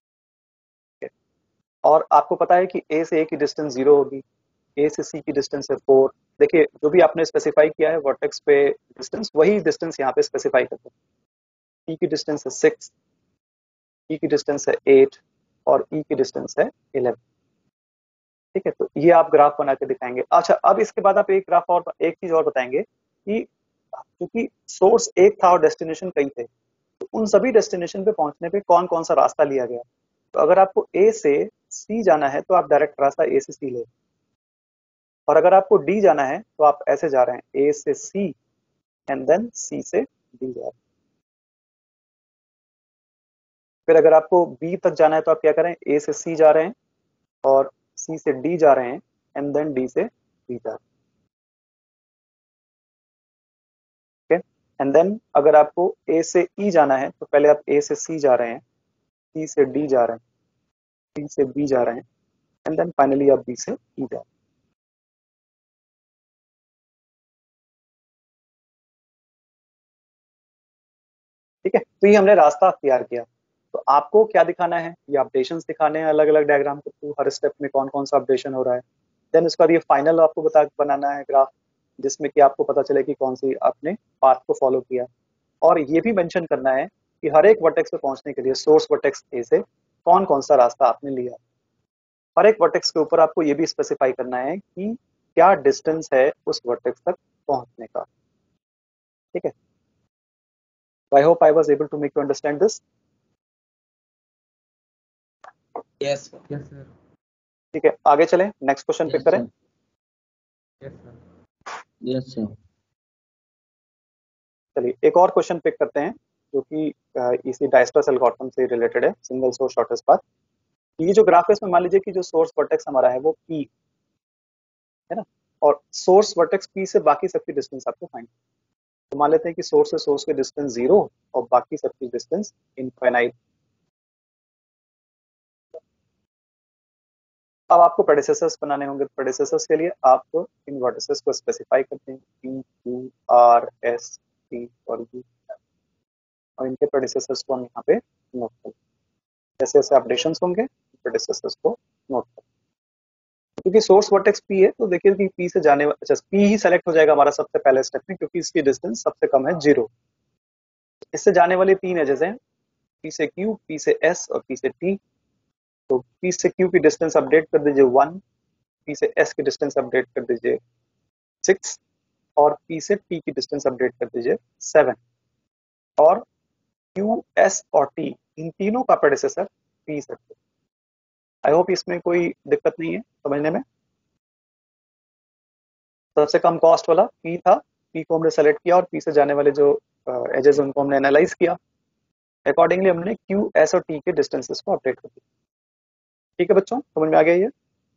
और आपको पता है कि ए से ए की डिस्टेंस 0 होगी, ए से सी की डिस्टेंस है 4। देखिए जो भी आपने स्पेसिफाई किया है वर्टेक्स पे डिस्टेंस, वही डिस्टेंस यहाँ पे स्पेसिफाई करते हैं। ई की डिस्टेंस है 6, ई की डिस्टेंस है 8 और ई की डिस्टेंस है 11। ठीक है, तो ये आप ग्राफ बना के दिखाएंगे। अच्छा, अब इसके बाद आप एक ग्राफ और एक चीज और बताएंगे कि क्योंकि सोर्स एक था और डेस्टिनेशन कई थे, तो उन सभी डेस्टिनेशन पे पहुंचने पे कौन कौन सा रास्ता लिया गया। तो अगर आपको ए से सी जाना है तो आप डायरेक्ट रास्ता ए से सी ले, और अगर आपको डी जाना है तो आप ऐसे जा रहे हैं, ए से सी एंड देन सी से डी जा रहे हैं। फिर अगर आपको बी तक जाना है तो आप क्या करें, ए से सी जा रहे हैं और सी से डी जा रहे हैं एंड देन डी से बी जा रहे हैं। एंड देन अगर आपको ए से ई जाना है तो पहले आप ए से सी जा रहे हैं, सी से डी जा रहे हैं, डी से बी जा रहे हैं एंड देन फाइनली आप बी से ई जा रहे हैं। ठीक है, तो ये हमने रास्ता तैयार किया। तो आपको क्या दिखाना है, ये अपडेशंस दिखाने हैं अलग अलग डायग्राम के थ्रू, हर स्टेप में कौन कौन सा अपडेशन हो रहा है। देन उसका ये फाइनल आपको बनाना है ग्राफ, जिसमें कि आपको पता चले कि कौन सी आपने पाथ को फॉलो किया। और ये भी मेंशन करना है कि हर एक वर्टेक्स पे पहुंचने के लिए सोर्स वर्टेक्स ए से कौन कौन सा रास्ता आपने लिया। हर एक वर्टेक्स के ऊपर आपको ये भी स्पेसिफाई करना है कि क्या डिस्टेंस है उस वर्टेक्स तक पहुंचने का। ठीक है, I hope I was able to make you understand this. Yes yes sir. ठीक है, आगे चलें, नेक्स्ट क्वेश्चन पिक करें। Yes sir. Yes sir. चलिए एक और क्वेश्चन पिक करते हैं जो कि इसी डायस्ट्रस एल्गोरिथम से रिलेटेड है, सिंगल सोर्स शॉर्टेस्ट पाथ। ये जो ग्राफ है इसमें मान लीजिए कि जो सोर्स वर्टेक्स हमारा है वो P है ना, और सोर्स वर्टेक्स P से बाकी सबकी डिस्टेंस आपको फाइंड, तो मान लेते हैं कि सोर्स से सोर्स के डिस्टेंस 0 और बाकी सबकी डिस्टेंस इनफाइनाइट। अब आपको प्रेडिसेसर्स बनाने होंगे, प्रेडिसेसर्स के लिए आप इन वर्टिसेस को स्पेसिफाई करते हैं P, Q, R, S, T और U, और इनके प्रेडिसेसर्स को हम यहाँ पे नोट करें। जैसे जैसे अपडेशंस होंगे प्रेडिसेसर्स को नोट करें। क्योंकि सोर्स वर्टेक्स P है तो देखिए कि P से जाने, अच्छा P ही सेलेक्ट हो जाएगा हमारा सबसे पहले स्टेप में, क्योंकि इसकी डिस्टेंस सबसे कम है 0। इससे जाने वाले 3 एजेस हैं, P से Q, P से S और P से T। तो P से Q की डिस्टेंस अपडेट कर दीजिए 1, P से S की डिस्टेंस अपडेट कर दीजिए 6 और P से T की डिस्टेंस अपडेट कर दीजिए 7। और Q, S और T इन तीनों का प्रेडिसेसर P से। आई होप इसमें कोई दिक्कत नहीं है समझने में। सबसे कम कॉस्ट वाला P था, P को हमने सेलेक्ट किया और P से जाने वाले जो एजेस उनको हमने एनालाइज किया, अकॉर्डिंगली हमने Q, S और T के डिस्टेंसेस को अपडेट कर दिया। ठीक है बच्चों, समझ में आ गया ये?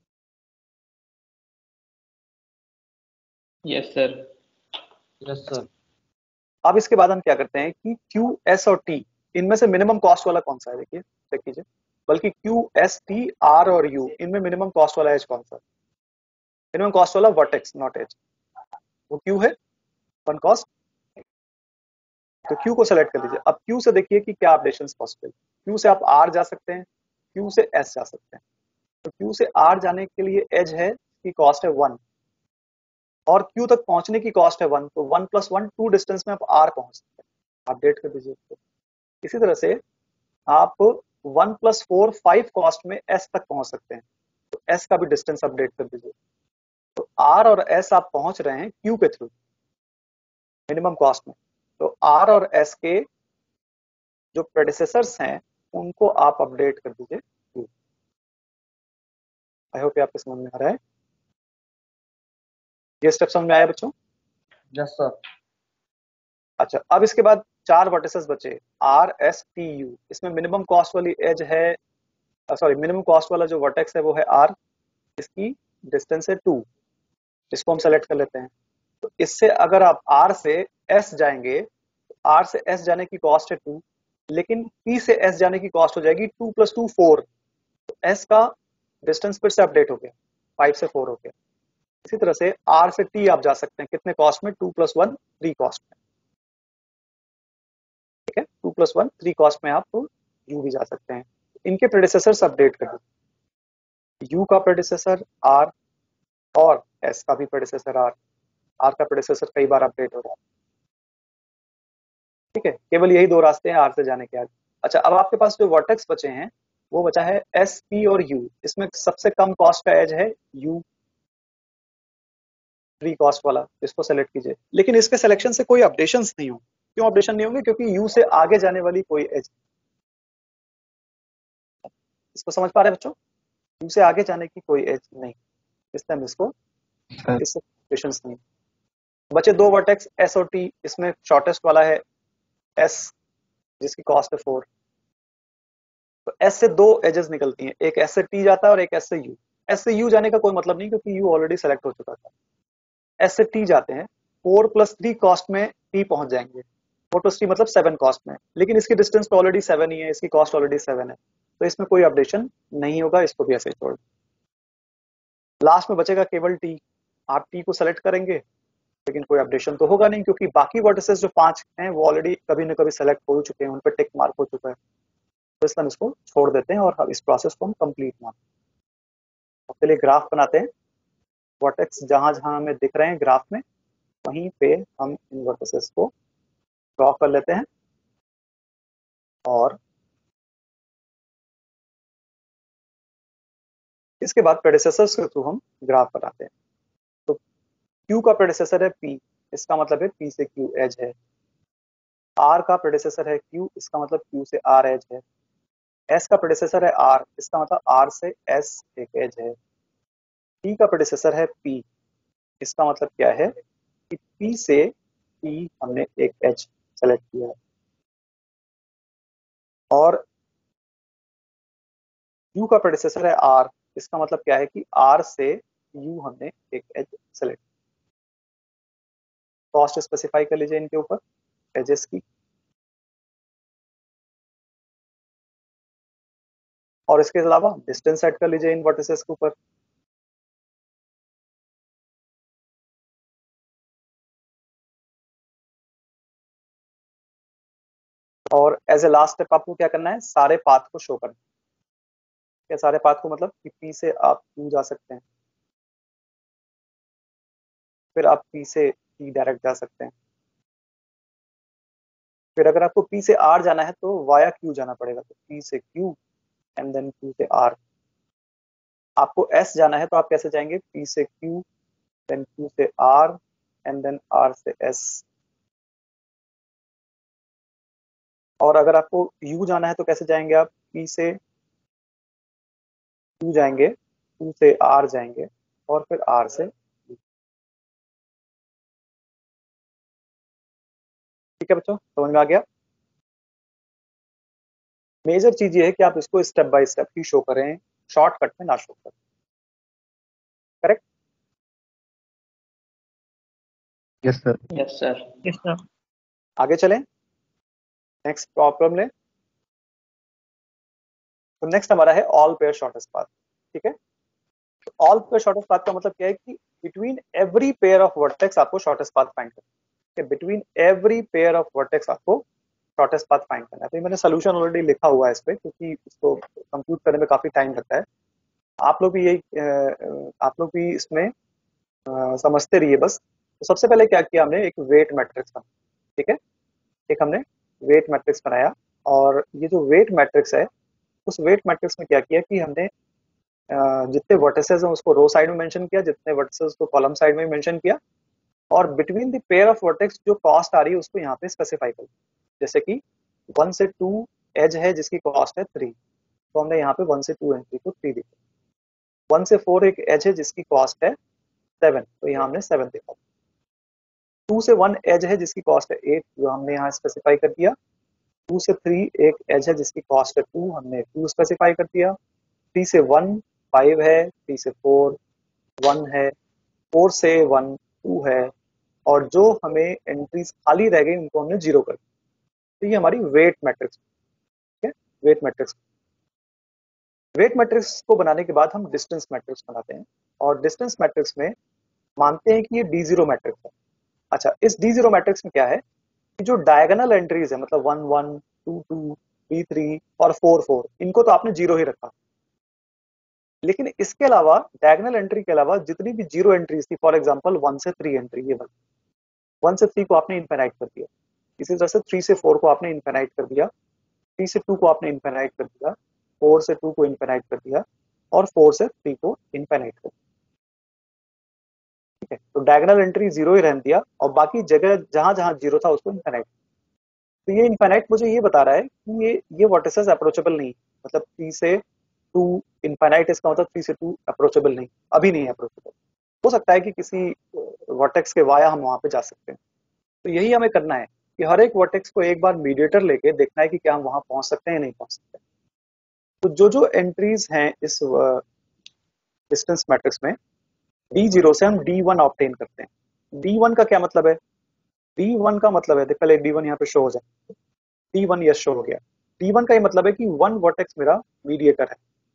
Yes sir. Yes sir. अब इसके बाद हम क्या करते हैं कि Q, S और T इनमें से मिनिमम कॉस्ट वाला कौन सा है, देखिए चेक कीजिए। बल्कि Q, S, T, R और U इनमें मिनिमम कॉस्ट वाला एज कौन सा? मिनिमम कॉस्ट वाला वर्टेक्स नॉट एज, वो Q है, वन कॉस्ट। तो Q को सेलेक्ट कर लीजिए। अब Q से देखिए कि क्या अपडेशंस पॉसिबल। Q से आप R जा सकते हैं, Q से S जा सकते हैं। तो Q से R जाने के लिए एज है की कॉस्ट है 1 और Q तक पहुंचने की कॉस्ट है 1, तो 1 + 1 2 डिस्टेंस में आप R पहुंच सकते हैं, अपडेट कर दीजिए उसको। इसी तरह से आप 1 + 4 5 कॉस्ट में S तक पहुंच सकते हैं, तो S का भी डिस्टेंस अपडेट कर दीजिए। तो R और S आप पहुंच रहे हैं Q के थ्रू मिनिमम कॉस्ट में, तो R और S के जो प्रेडिसेसर्स हैं उनको आप अपडेट कर दीजिए। आई होप आपके समझ में आ रहा है, ये स्टेप समझ में आया बच्चों? Yes sir. अच्छा, अब इसके बाद 4 वर्टिसेस बचे R, S, T, U। इसमें मिनिमम कॉस्ट वाली एज है, सॉरी मिनिमम कॉस्ट वाला जो वर्टेक्स है वो है R, इसकी डिस्टेंस है 2, इसको हम सेलेक्ट कर लेते हैं। तो इससे अगर आप R से S जाएंगे, तो R से S जाने की कॉस्ट है 2, लेकिन P से S जाने की कॉस्ट हो जाएगी 2 + 2 4, तो S का डिस्टेंस फिर से अपडेट हो गया, 5 से 4 हो गया। इसी तरह से R से T आप जा सकते हैं कितने कॉस्ट में? 2 + 1 3 कॉस्ट में। ठीक है, 2 + 1 3 कॉस्ट में आप U भी जा सकते हैं। इनके प्रेडिसेसर्स अपडेट कर दीजिए, U का प्रेडिसेसर R और S का भी प्रेडिसेसर R। R का प्रेडिसेसर कई बार अपडेट हो रहा है। ठीक है, केवल यही 2 रास्ते हैं R से जाने के आगे। अच्छा, अब आपके पास जो वर्टेक्स बचे हैं वो बचा है S, P और U। इसमें सबसे कम कॉस्ट का एज है U, 3 कॉस्ट वाला, इसको सेलेक्ट कीजिए। लेकिन इसके सिलेक्शन से कोई अपडेशंस नहीं होंगे। क्यों अपडेशन नहीं होंगे? क्योंकि U से आगे जाने वाली कोई एज, इसको समझ पा रहे हैं बच्चों? U से आगे जाने की कोई एज नहीं, इसलिए हम इसको इससे अपडेशंस नहीं। बचे 2 वर्टेक्स S और T, इसमें शॉर्टेस्ट वाला है S जिसकी कॉस्ट है 4। तो S से 2 एजेस निकलती हैं, एक S से T जाता है और एक S से U। S से U जाने का कोई मतलब नहीं क्योंकि U ऑलरेडी सेलेक्ट हो चुका था। S से T जाते हैं, 4 + 3 कॉस्ट में T पहुंच जाएंगे, 4 + 3 मतलब 7 कॉस्ट में, लेकिन इसकी डिस्टेंस तो ऑलरेडी 7 ही है, इसकी कॉस्ट ऑलरेडी 7 है, तो इसमें कोई अपडेशन नहीं होगा, इसको भी ऐसे छोड़। लास्ट में बचेगा केवल T। आप T को सेलेक्ट करेंगे लेकिन कोई अपडेशन तो होगा नहीं, क्योंकि बाकी वर्टिसेस जो 5 हैं वो ऑलरेडी कभी न कभी सेलेक्ट हो चुके हैं, उन पर टिक मार्क हो चुका है, तो इसलिए हम इसको छोड़ देते हैं और इस प्रोसेस को हम कंप्लीट मानते हैं। उसके लिए ग्राफ बनाते हैं, वर्टेक्स जहां जहां हमें दिख रहे हैं ग्राफ में वहीं पे हम इन वर्टिसेस को ड्रॉ कर लेते हैं और इसके बाद प्रेडिसेसर्स के थ्रू हम ग्राफ बनाते हैं। तो Q का प्रेडिसेसर है P, इसका मतलब है P से Q एज है। R का प्रेडिसेसर है Q, इसका मतलब Q से R एज है। S का प्रेडिसेसर है R, इसका मतलब R से S एक एज है। T का प्रेडिसेसर है P, इसका मतलब क्या है कि P से P हमने एक एज सेलेक्ट किया है। और यू का प्रेडिसेसर है आर। इसका मतलब क्या है कि आर से यू हमने एक एज सेलेक्ट, कॉस्ट स्पेसिफाई कर लीजिए इनके ऊपर एजेस की, और इसके अलावा डिस्टेंस सेट कर लीजिए इन वर्टिसेस के ऊपर। और एज ए लास्ट स्टेप आपको क्या करना है, सारे पाथ को शो करना है। क्या सारे पाथ को मतलब कि पी से आप यू जा सकते हैं, फिर आप पी से ई डायरेक्ट जा सकते हैं, फिर अगर आपको पी से आर जाना है तो वाया क्यू जाना पड़ेगा, तो पी से क्यू एंड देन क्यू से आर। आपको एस जाना है तो आप कैसे जाएंगे, पी से क्यू देन क्यू से आर एंड देन आर से एस। और अगर आपको यू जाना है तो कैसे जाएंगे, आप पी से क्यू जाएंगे, क्यू से आर जाएंगे और फिर आर से U। ठीक है बच्चों, समझ में आ गया। मेजर चीज ये है कि आप इसको स्टेप बाय स्टेप ही शो करें, शॉर्टकट में ना शो करें। Correct. Yes sir. Yes sir. Yes sir. आगे चलें, नेक्स्ट प्रॉब्लम लें। तो नेक्स्ट हमारा है ऑल पेयर शॉर्टेस्ट पाथ। ठीक है, तो ऑल पेयर शॉर्टेस्ट पाथ का मतलब क्या है कि between every pair of vertex आपको शॉर्टेस्ट पाथ फाइंड करना है। Between every pair of vertex आपको शॉर्टेस्ट पाथ फाइंड करना है। तो मैंने सोल्यूशन ऑलरेडी लिखा हुआ है इस पे, क्योंकि इसको कंप्यूट करने में काफी टाइम लगता है। आप लोग भी यही आप लोग भी इसमें समझते रहिए बस। तो सबसे पहले क्या किया हमने, एक वेट मैट्रिक्स बनाया। ठीक है, एक हमने वेट मैट्रिक्स बनाया, और ये जो वेट मैट्रिक्स है, उस वेट मैट्रिक्स में क्या किया कि हमने जितने वर्टिसेस हैं उसको रो साइड में मेंशन किया, जितने वर्टिसेस को कॉलम साइड में मेंशन किया, और between the pair of vertex जो कॉस्ट आ रही है उसको यहाँ पे स्पेसिफाई कर दिया। जैसे कि 1 से 2 एज है जिसकी कॉस्ट है 3, तो हमने यहाँ पे 1 से 2 एंट्री को 3 दिया। 1 से 4 एक एज है जिसकी कॉस्ट है 7, तो यहाँ हमने 7 दिया। 2 से 1 एज है जिसकी कॉस्ट है 8, जो हमने यहाँ स्पेसिफाई कर दिया। 2 से 3 एक एज है जिसकी कॉस्ट है 2, हमने 2 स्पेसिफाई कर दिया। 3 से 1 5 है, 3 से 4 1 है, 4 से 1 2 है, और जो हमें एंट्रीज खाली रह गई उनको हमने 0 कर दिया। तो ये हमारी वेट मैट्रिक्स। ठीक है, वेट मैट्रिक्स। वेट मैट्रिक्स को बनाने के बाद हम डिस्टेंस मैट्रिक्स बनाते हैं, और डिस्टेंस मैट्रिक्स में मानते हैं कि ये D0 मैट्रिक्स है। अच्छा, इस D0 मैट्रिक्स में क्या है कि जो डायगोनल एंट्रीज है, मतलब 1 1 2 2 3 3 और 4 4, इनको तो आपने 0 ही रखा। लेकिन इसके अलावा डायगोनल एंट्री के अलावा जितनी भी 0 एंट्रीज थी, फॉर एग्जांपल 1 से 3 एंट्री, ये 1 से 3 को आपने इनफाइनाइट कर दिया। इसी तरह से 3 से 4 को आपने इनफाइनाइट कर दिया, 3 से 2 को आपने इनफाइनाइट कर दिया, 4 से 2 को इनफाइनाइट कर दिया, और 4 से 3 को इनफाइनाइट कर दिया। ठीक है, तो डायगोनल एंट्री 0 ही रहने दिया, और बाकी जगह जहां जहां 0 था उसको इनफाइनाइट। तो ये इनफाइनाइट मुझे ये बता रहा है कि ये वर्टिसेस अप्रोचेबल नहीं, मतलब 3 से 2 इनफाइनाइट, इसका मतलब 3 से 2 अप्रोचेबल नहीं, अभी नहीं अप्रोचेबल। हो सकता है कि किसी वर्टेक्स के वाया हम वहां पे जा सकते हैं। तो यही हमें करना है कि हर एक वर्टेक्स को एक बार मीडिएटर लेके देखना है कि क्या हम वहां पहुंच सकते हैं या नहीं पहुंच सकते। तो जो जो एंट्रीज हैं इस डिस्टेंस मैट्रिक्स में, D0 से हम D1 ऑब्टेन करते हैं। D1 का क्या मतलब है, D1 का मतलब है, देख पहले D1 यहाँ पे शो हो जाए। D1 यस शो हो गया। D1 का ये मतलब है कि 1 वर्टेक्स मेरा मीडिएटर है।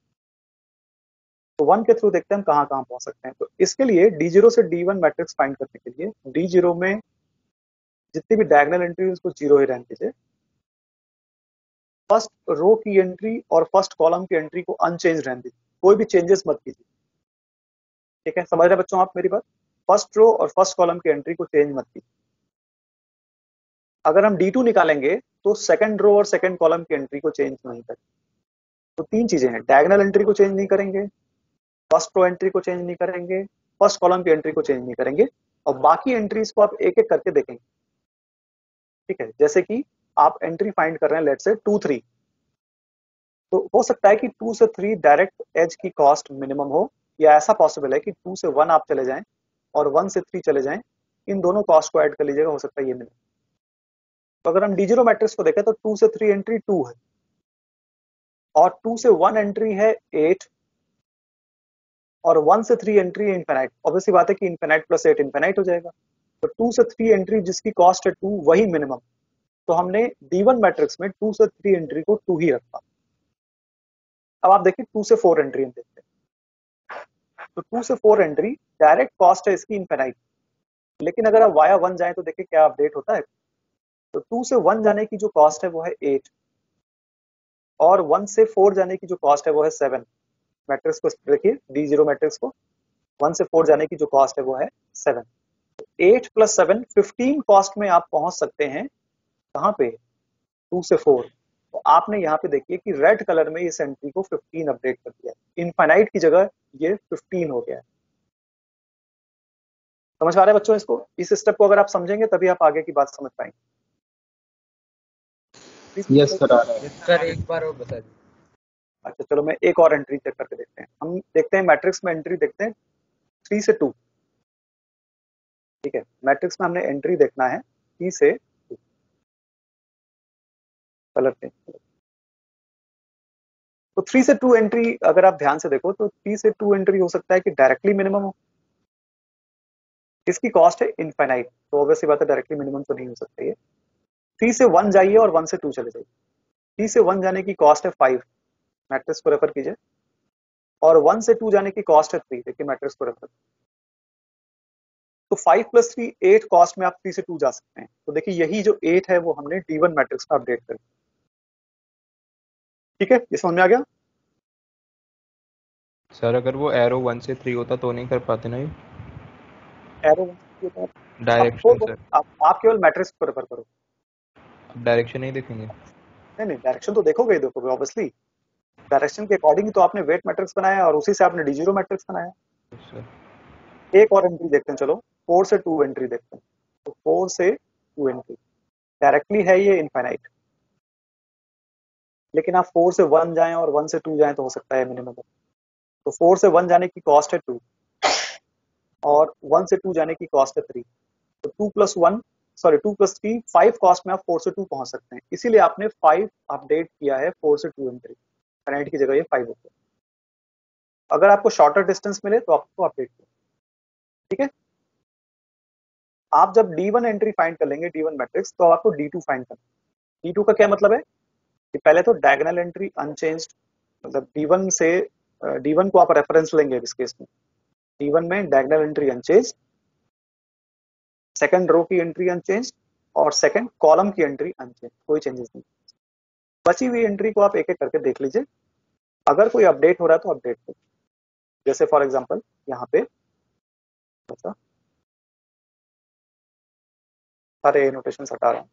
तो 1 के थ्रू देखते हैं हम कहाँ कहाँ पहुंच सकते हैं। तो इसके लिए D0 से D1 मैट्रिक्स फाइंड करने के लिए D0 में जितनी भी डायगोनल एंट्री उसको 0 ही रहने दीजिए। फर्स्ट रो की एंट्री और फर्स्ट कॉलम की एंट्री को अनचेंज रहने दीजिए, कोई भी चेंजेस मत कीजिए। ठीक है, समझ रहे बच्चों आप मेरी बात। फर्स्ट रो और फर्स्ट कॉलम की एंट्री को चेंज मत कीजिए। अगर हम D2 निकालेंगे तो सेकंड रो और सेकंड कॉलम की एंट्री को चेंज नहीं करेंगे। तो 3 चीजें हैं, डायगोनल एंट्री को चेंज नहीं करेंगे, फर्स्ट रो एंट्री को चेंज नहीं करेंगे, फर्स्ट कॉलम की एंट्री को चेंज नहीं करेंगे, और बाकी एंट्रीज को आप एक एक करके देखेंगे। ठीक है, जैसे कि आप एंट्री फाइंड कर रहे हैं लेट से 2 3, तो हो सकता है कि 2 से 3 डायरेक्ट एज की कॉस्ट मिनिमम हो, या ऐसा पॉसिबल है कि 2 से 1 आप चले जाएं और 1 से 3 चले जाएं, इन दोनों कॉस्ट को ऐड कर लीजिएगा, हो सकता है ये मिनिमम। तो अगर हम D0 मैट्रिक्स को देखें तो 2 से 3 एंट्री 2 है, और 2 से 1 एंट्री है 8 और 1 से 3 एंट्री है इनफिनाइट। ऑब्वियसली बात है कि इनफिनाइट प्लस 8 इनफिनाइट हो जाएगा। तो 2 से 3 एंट्री जिसकी कॉस्ट है 2 वही मिनिमम। तो हमने D1 मैट्रिक्स में 2 से 3 एंट्री को 2 ही रखा। अब आप देखिए 2 से 4 एंट्री हम देखते हैं। तो 2 से 4 एंट्री डायरेक्ट कॉस्ट है इसकी इनफिनाइट, लेकिन अगर आप वाया 1 जाए तो देखिए क्या अपडेट होता है। तो 2 से 1 जाने की जो कॉस्ट है वो है 8 और 1 से 4 जाने की जो कॉस्ट है वो है 7। मैट्रिक्स को देखिए D0 मैट्रिक्स को 1 से 4 जाने की जो कॉस्ट है वो है 7। 8 प्लस 7 15 कॉस्ट में आप पहुंच सकते हैं। कहां पे? 2 से 4। तो आपने यहाँ पे देखिए कि रेड कलर में इस एंट्री को 15 अपडेट कर दिया है। इनफाइनाइट की जगह ये 15 हो गया है। समझ पा रहे हैं बच्चों इसको? इस स्टेप को अगर आप समझेंगे तभी आप आगे की बात समझ पाएंगे। यस सर, आ रहा है। सर एक बार और बता दीजिए। अच्छा चलो मैं एक और एंट्री चेक करके देखते हैं। हम देखते हैं मैट्रिक्स में एंट्री देखते हैं 3 से 2। ठीक है, मैट्रिक्स में हमने एंट्री देखना है 3 से 2। Colour change. तो 3 से 2 एंट्री अगर आप ध्यान से देखो तो 3 से 2 एंट्री हो सकता है कि डायरेक्टली मिनिमम हो। इसकी कॉस्ट है इनफाइनाइट, तो ऑब्वियसली बात है डायरेक्टली मिनिमम तो नहीं हो सकता ये। 3 से 1 जाइए और 1 से 2 चले जाइए। 3 से 1 जाने की कॉस्ट है 5, मैट्रिक्स को रेफर कीजिए। और 1 से 2 जाने की कॉस्ट है 3, देखिए मैट्रिक्स को रेफर। तो 5 प्लस 3 8 कॉस्ट में आप 3 से 2 जा सकते हैं। तो देखिए यही जो 8 है वो हमने D1 मैट्रिक्स में अपडेट कर दिया। ठीक है, ये समझ में आ गया? सर अगर वो एरो 1 से 3 होता तो नहीं कर पाते ना ये एरो डायरेक्शन सर? आप केवल मैट्रिक्स को रेफर करो। अब डायरेक्शन नहीं देखेंगे? नहीं नहीं, डायरेक्शन तो देखोगे ही देखोगे ऑब्वियसली। डायरेक्शन के अकॉर्डिंग तो आपने वेट मैट्रिक्स बनाया और उसी से आपने D0 मैट्रिक्स बनाया। सर एक और एंट्री देखते हैं, चलो 4 से 2 एंट्री देखते हैं। तो 4 से 2 एंट्री डायरेक्टली है ये इनफाइनाइट, लेकिन आप 4 से 1 जाएं और 1 से 2 जाएं तो हो सकता है मिनिमम। तो 4 से 1 जाने की कॉस्ट है 2 और 1 से 2 जाने की कॉस्ट है 3। तो 2 प्लस 3 5 कॉस्ट में आप 4 से 2 पहुंच सकते हैं। इसीलिए आपने 5 अपडेट किया है 4 से 2 एंट्री। इनफाइनाइट की जगह ये 5 हो गया। अगर आपको शॉर्टर डिस्टेंस मिले तो आपको अपडेट किया। ठीक है, आप जब D1 एंट्री फाइंड कर लेंगे D1 मैट्रिक्स, तो आपको D2 फाइंड करना। D2 का क्या मतलब है कि पहले तो डायगोनल एंट्री अनचेंज्ड, मतलब D1 से D1 को आप रेफरेंस लेंगे इस केस में। D1 में diagonal entry unchanged, second row की एंट्री अनचेंज्ड और सेकंड कॉलम की एंट्री अनचेंज्ड, कोई चेंजेस नहीं। बची हुई एंट्री को आप एक एक करके देख लीजिए। अगर कोई अपडेट हो रहा है तो अपडेट करिए। जैसे फॉर एग्जांपल यहाँ पे अच्छा, सारे नोटेशन हटा रहा हूँ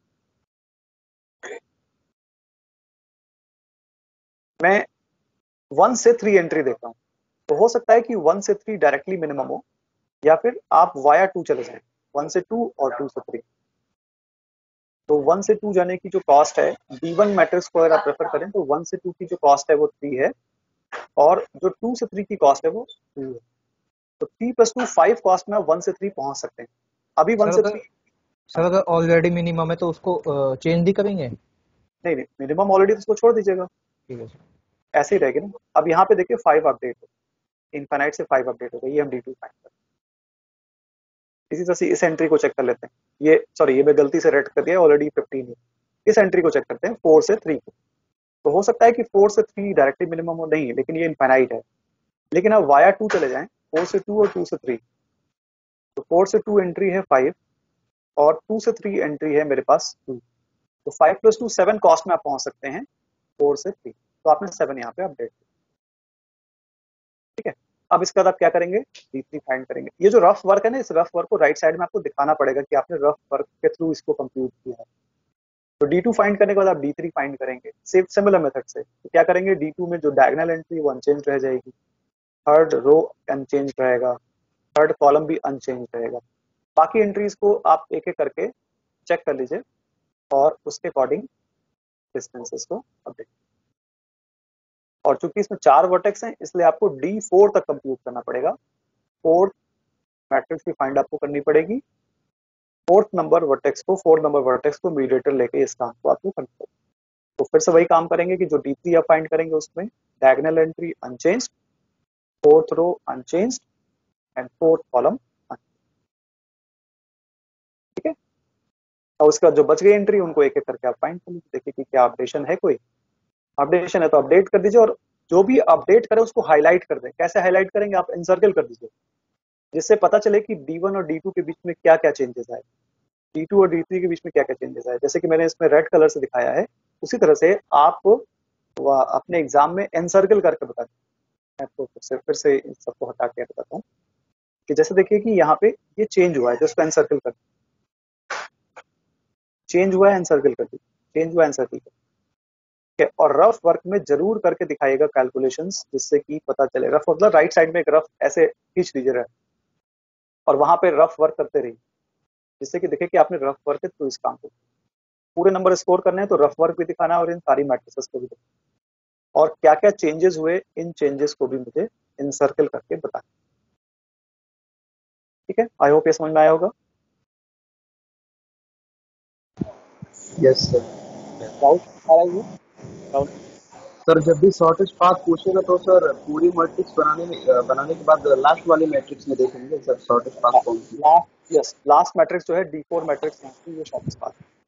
मैं। 1 से 3 एंट्री देखता हूँ, तो हो सकता है कि 1 से 3 डायरेक्टली मिनिमम हो या फिर आप वाया 2 चले जाएं। 1 से 2 और 2 से 3। तो 1 से 2 जाने की जो कॉस्ट है D1 मैट्रिक्स को अगर आप प्रेफर करें तो 1 से 2 की जो कॉस्ट है वो 3 है और जो 2 से 3 की कॉस्ट है वो 2 है। तो 3 प्लस 2 5 कॉस्ट में 1 से 3 पहुंच सकते हैं। अभी 1 से 3 सर अगर ऑलरेडी मिनिमम है तो उसको चेंज भी करेंगे? नहीं नहीं, मिनिमम ऑलरेडी तो उसको छोड़ दीजिएगा, ठीक है सर। ऐसे ही रहेगी ना। अब यहाँ पे देखिए 5 अपडेट हो, इनफाइनाइट से 5 अपडेट हो गई। ये हम D2 फाइंड कर। इसी तरह से इस एंट्री को चेक कर लेते हैं। ये मैं गलती से रेड कर दिया, ऑलरेडी 15 है। इस एंट्री को चेक करते हैं 4 से 3 को। तो हो सकता है कि 4 से 3 डायरेक्टली मिनिमम हो, नहीं, लेकिन ये इनफाइनाइट है। लेकिन अब वाया 2 चले जाएं, 4 से 2 और 2 से 3। तो 4 से 2 एंट्री है 5 और 2 से 3 एंट्री है मेरे पास 2। तो 5 प्लस 2 7 कॉस्ट में आप पहुंच सकते हैं 4 से 3। तो आपने 7 यहाँ पे अपडेट किया। ठीक है, अब इसके बाद आप क्या करेंगे? D3 फाइंड करेंगे। ये जो रफ वर्क है ना, इस रफ वर्क को राइट साइड में आपको दिखाना पड़ेगा कि आपने रफ वर्क के थ्रू इसको कंप्यूट किया है। तो D2 फाइंड करने के बाद आप D3 फाइंड करेंगे सिमिलर मेथड से। तो क्या करेंगे? D2 में जो डायगोनल एंट्री वो अनचेंज रह जाएगी, थर्ड रो अनचेंज रहेगा, थर्ड कॉलम भी अनचेंज रहेगा। बाकी एंट्रीज को आप एक एक करके चेक कर लीजिए और उसके अकॉर्डिंग डिस्टेंसेस को अपडेट। और चूंकि इसमें 4 वर्टेक्स हैं इसलिए आपको D4 तक कंप्यूट करना पड़ेगा। फोर्थ मैट्रिक्स की फाइंड आपको करनी पड़ेगी। 4 नंबर वर्टेक्स को मीडिएटर लेके इस काम को आपको करना पड़ेगा। तो फिर से वही काम करेंगे कि जो D3 अब फाइंड करेंगे उसमें diagonal entry unchanged, fourth row unchanged and fourth column, ठीक है। और उसके बाद जो बच गई एंट्री उनको एक एक करके आप फाइंड कर लीजिए, देखिए कि क्या अपडेशन है, कोई अपडेशन है तो अपडेट कर दीजिए, और जो भी अपडेट करें उसको हाईलाइट कर दें। कैसे हाईलाइट करेंगे, आप एनसर्कल कर दीजिए, जिससे पता चले कि D1 और D2 के बीच में क्या क्या चेंजेस आए, D2 और D3 के बीच में क्या क्या चेंजेस आए। जैसे कि मैंने इसमें रेड कलर से दिखाया है, उसी तरह से आप अपने एग्जाम में एनसर्कल करके बता दें। मैं आपको फिर से इन सबको हटा के बताता हूँ कि जैसे देखिए कि यहाँ पे ये चेंज हुआ है, जो उसको एनसर्कल कर, चेंज हुआ है एनसर्कल कर दीजिए, चेंज हुआ है एनसर्कल कर, ठीक है। और रफ वर्क में जरूर करके दिखाइएगा कैलकुलेशंस, जिससे कि पता चले। रफ मतलब राइट साइड में एक रफ ऐसे खींच दीजिए रफ, और वहां पे रफ वर्क करते रहिए, जिससे कि दिखे कि आपने रफ वर्क थ्रू इस काम को। पूरे नंबर स्कोर करने हैं तो रफ वर्क भी दिखाना है और इन सारी मैट्रिसेस को भी दिखाना, और क्या क्या चेंजेस हुए इन चेंजेस को भी मुझे इनसर्कल करके बताना, ठीक है। आई होप ये समझ में आया होगा। Yes sir. डाउट आ रहा है ये? डाउट? सर जब भी शॉर्टेज पाथ पूछेगा तो सर पूरी मैट्रिक्स बनाने के बाद लास्ट वाली मैट्रिक्स में देखेंगे सर शॉर्टेज पाथ कौन सी। लास्ट, यस, लास्ट मैट्रिक्स जो है D4 मैट्रिक्स, यहाँ की ये शॉर्टेस्ट पाथ है।